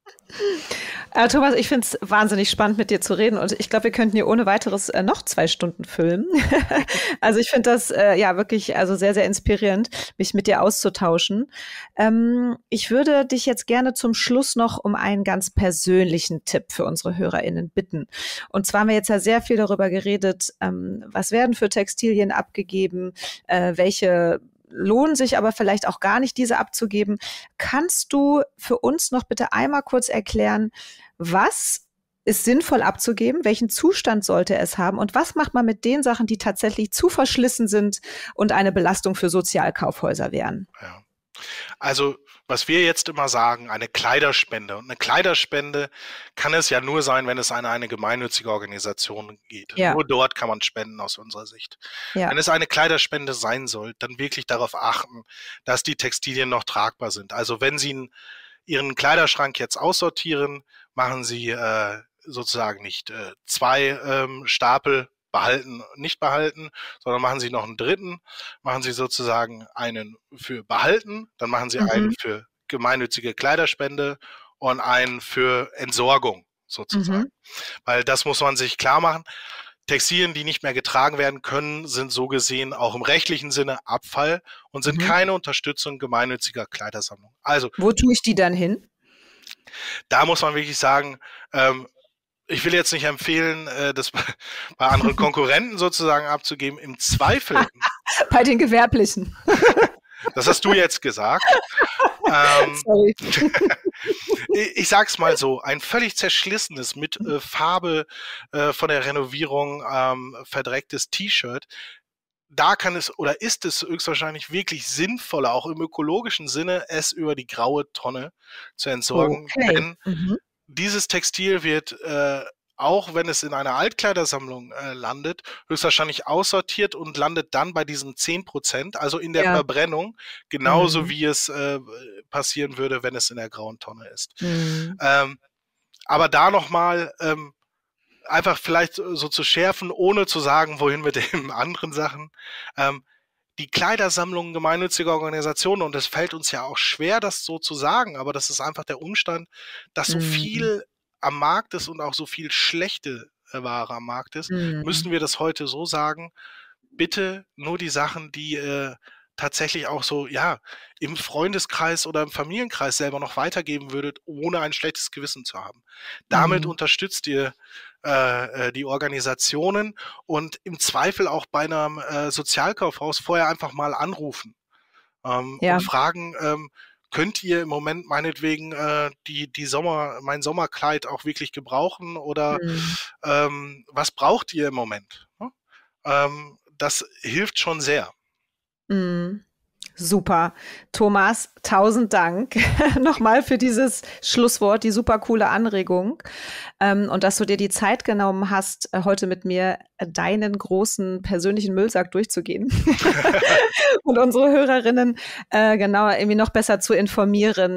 Äh, Thomas, ich finde es wahnsinnig spannend, mit dir zu reden und ich glaube, wir könnten hier ohne weiteres äh, noch zwei Stunden füllen. Also ich finde das äh, ja wirklich also sehr, sehr inspirierend, mich mit dir auszutauschen. Ähm, ich würde dich jetzt gerne zum Schluss noch um einen ganz persönlichen Tipp für unsere HörerInnen bitten. Und zwar haben wir jetzt ja sehr viel darüber geredet, ähm, was werden für Textilien abgegeben, äh, welche lohnen sich aber vielleicht auch gar nicht, diese abzugeben. Kannst du für uns noch bitte einmal kurz erklären, was ist sinnvoll abzugeben, welchen Zustand sollte es haben und was macht man mit den Sachen, die tatsächlich zu verschlissen sind und eine Belastung für Sozialkaufhäuser wären? Ja. Also, was wir jetzt immer sagen, eine Kleiderspende. Und eine Kleiderspende kann es ja nur sein, wenn es an eine gemeinnützige Organisation geht. Ja. Nur dort kann man spenden aus unserer Sicht. Ja. Wenn es eine Kleiderspende sein soll, dann wirklich darauf achten, dass die Textilien noch tragbar sind. Also wenn Sie n- Ihren Kleiderschrank jetzt aussortieren, machen Sie äh, sozusagen nicht äh, zwei ähm, Stapel behalten, nicht behalten, sondern machen Sie noch einen dritten, machen Sie sozusagen einen für behalten, dann machen Sie Mhm. einen für gemeinnützige Kleiderspende und einen für Entsorgung sozusagen. Mhm. Weil das muss man sich klar machen. Textilien, die nicht mehr getragen werden können, sind so gesehen auch im rechtlichen Sinne Abfall und sind Mhm. keine Unterstützung gemeinnütziger Kleidersammlung. Also Wo tue ich die dann hin? da muss man wirklich sagen, ähm, ich will jetzt nicht empfehlen, äh, das bei bei anderen Konkurrenten sozusagen abzugeben. Im Zweifel, Bei den Gewerblichen. das hast du jetzt gesagt. Ähm, Sorry. ich ich sag's mal so, ein völlig zerschlissenes, mit äh, Farbe äh, von der Renovierung ähm, verdrecktes T-Shirt, da kann es oder ist es höchstwahrscheinlich wirklich sinnvoller, auch im ökologischen Sinne, es über die graue Tonne zu entsorgen. Okay. Denn Mhm. dieses Textil wird, äh, auch wenn es in einer Altkleidersammlung äh, landet, höchstwahrscheinlich aussortiert und landet dann bei diesen zehn Prozent, also in der Ja. Verbrennung, genauso Mhm. wie es äh, passieren würde, wenn es in der grauen Tonne ist. Mhm. Ähm, aber da nochmal ähm, einfach vielleicht so so zu schärfen, ohne zu sagen, wohin mit den anderen Sachen. Ähm, die Kleidersammlungen gemeinnütziger Organisationen, und es fällt uns ja auch schwer, das so zu sagen, aber das ist einfach der Umstand, dass so Mhm. viel am Markt ist und auch so viel schlechte äh, Ware am Markt ist, Mhm. müssen wir das heute so sagen, bitte nur die Sachen, die äh, tatsächlich auch so, ja, im Freundeskreis oder im Familienkreis selber noch weitergeben würdet, ohne ein schlechtes Gewissen zu haben. Damit Mhm. unterstützt ihr äh, äh, die Organisationen und im Zweifel auch bei einem äh, Sozialkaufhaus vorher einfach mal anrufen ähm, Ja. und fragen, ähm, könnt ihr im Moment meinetwegen äh, die, die Sommer, mein Sommerkleid auch wirklich gebrauchen oder Mhm. ähm, was braucht ihr im Moment? Ne? Ähm, das hilft schon sehr. Mhm. Super. Thomas, tausend Dank nochmal für dieses Schlusswort, die super coole Anregung. Ähm, und dass du dir die Zeit genommen hast, äh, heute mit mir äh, deinen großen persönlichen Müllsack durchzugehen und unsere Hörerinnen äh, genau irgendwie noch besser zu informieren,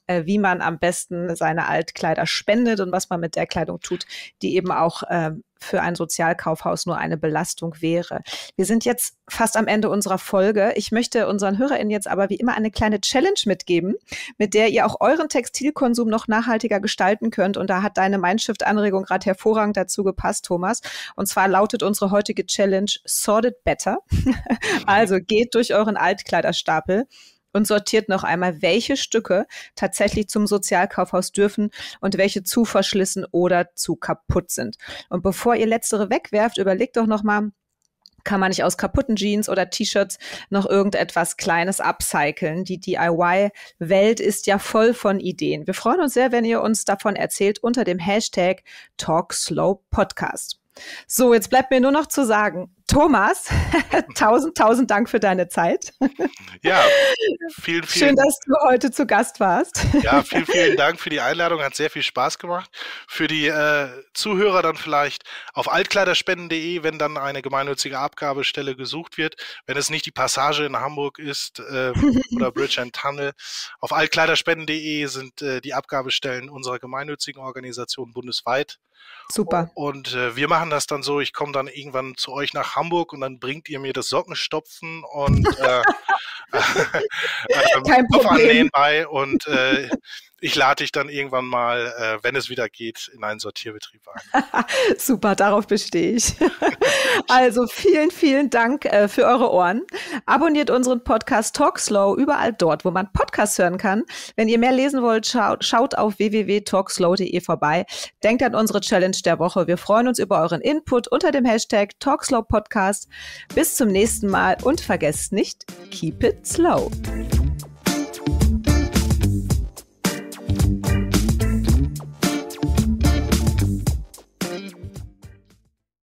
äh, wie man am besten seine Altkleider spendet und was man mit der Kleidung tut, die eben auch äh, für ein Sozialkaufhaus nur eine Belastung wäre. Wir sind jetzt fast am Ende unserer Folge. Ich möchte unseren HörerInnen jetzt aber wie immer eine kleine Challenge mitgeben, mit der ihr auch euren Textilkonsum noch nachhaltiger gestalten könnt. Und da hat deine Mindshift-Anregung gerade hervorragend dazu gepasst, Thomas. Und zwar lautet unsere heutige Challenge Sort It Better. Also geht durch euren Altkleiderstapel und sortiert noch einmal, welche Stücke tatsächlich zum Sozialkaufhaus dürfen und welche zu verschlissen oder zu kaputt sind. Und bevor ihr letztere wegwerft, überlegt doch noch mal, kann man nicht aus kaputten Jeans oder T-Shirts noch irgendetwas Kleines upcyclen? Die D I Y-Welt ist ja voll von Ideen. Wir freuen uns sehr, wenn ihr uns davon erzählt unter dem Hashtag TalkSlowPodcast. So, jetzt bleibt mir nur noch zu sagen, Thomas, tausend, tausend Dank für deine Zeit. Ja, vielen, vielen Schön, dass du heute zu Gast warst. Ja, vielen, vielen Dank für die Einladung, hat sehr viel Spaß gemacht. Für die äh, Zuhörer dann vielleicht auf altkleiderspenden punkt de, wenn dann eine gemeinnützige Abgabestelle gesucht wird, wenn es nicht die Passage in Hamburg ist äh, oder Bridge and Tunnel. Auf altkleiderspenden punkt de sind äh, die Abgabestellen unserer gemeinnützigen Organisation bundesweit. Super. Und äh, wir machen das dann so, ich komme dann irgendwann zu euch nach Hamburg und dann bringt ihr mir das Sockenstopfen und äh, äh, Kein Problem. bei und äh, ich lade dich dann irgendwann mal, äh, wenn es wieder geht, in einen Sortierbetrieb ein. Super, darauf bestehe ich. Also vielen, vielen Dank äh, für eure Ohren. Abonniert unseren Podcast Talk Slow überall dort, wo man Podcasts hören kann. Wenn ihr mehr lesen wollt, schaut, schaut auf w w w punkt talkslow punkt de vorbei. Denkt an unsere Challenge der Woche. Wir freuen uns über euren Input unter dem Hashtag TalkSlowPodcast. Bis zum nächsten Mal und vergesst nicht, keep it slow.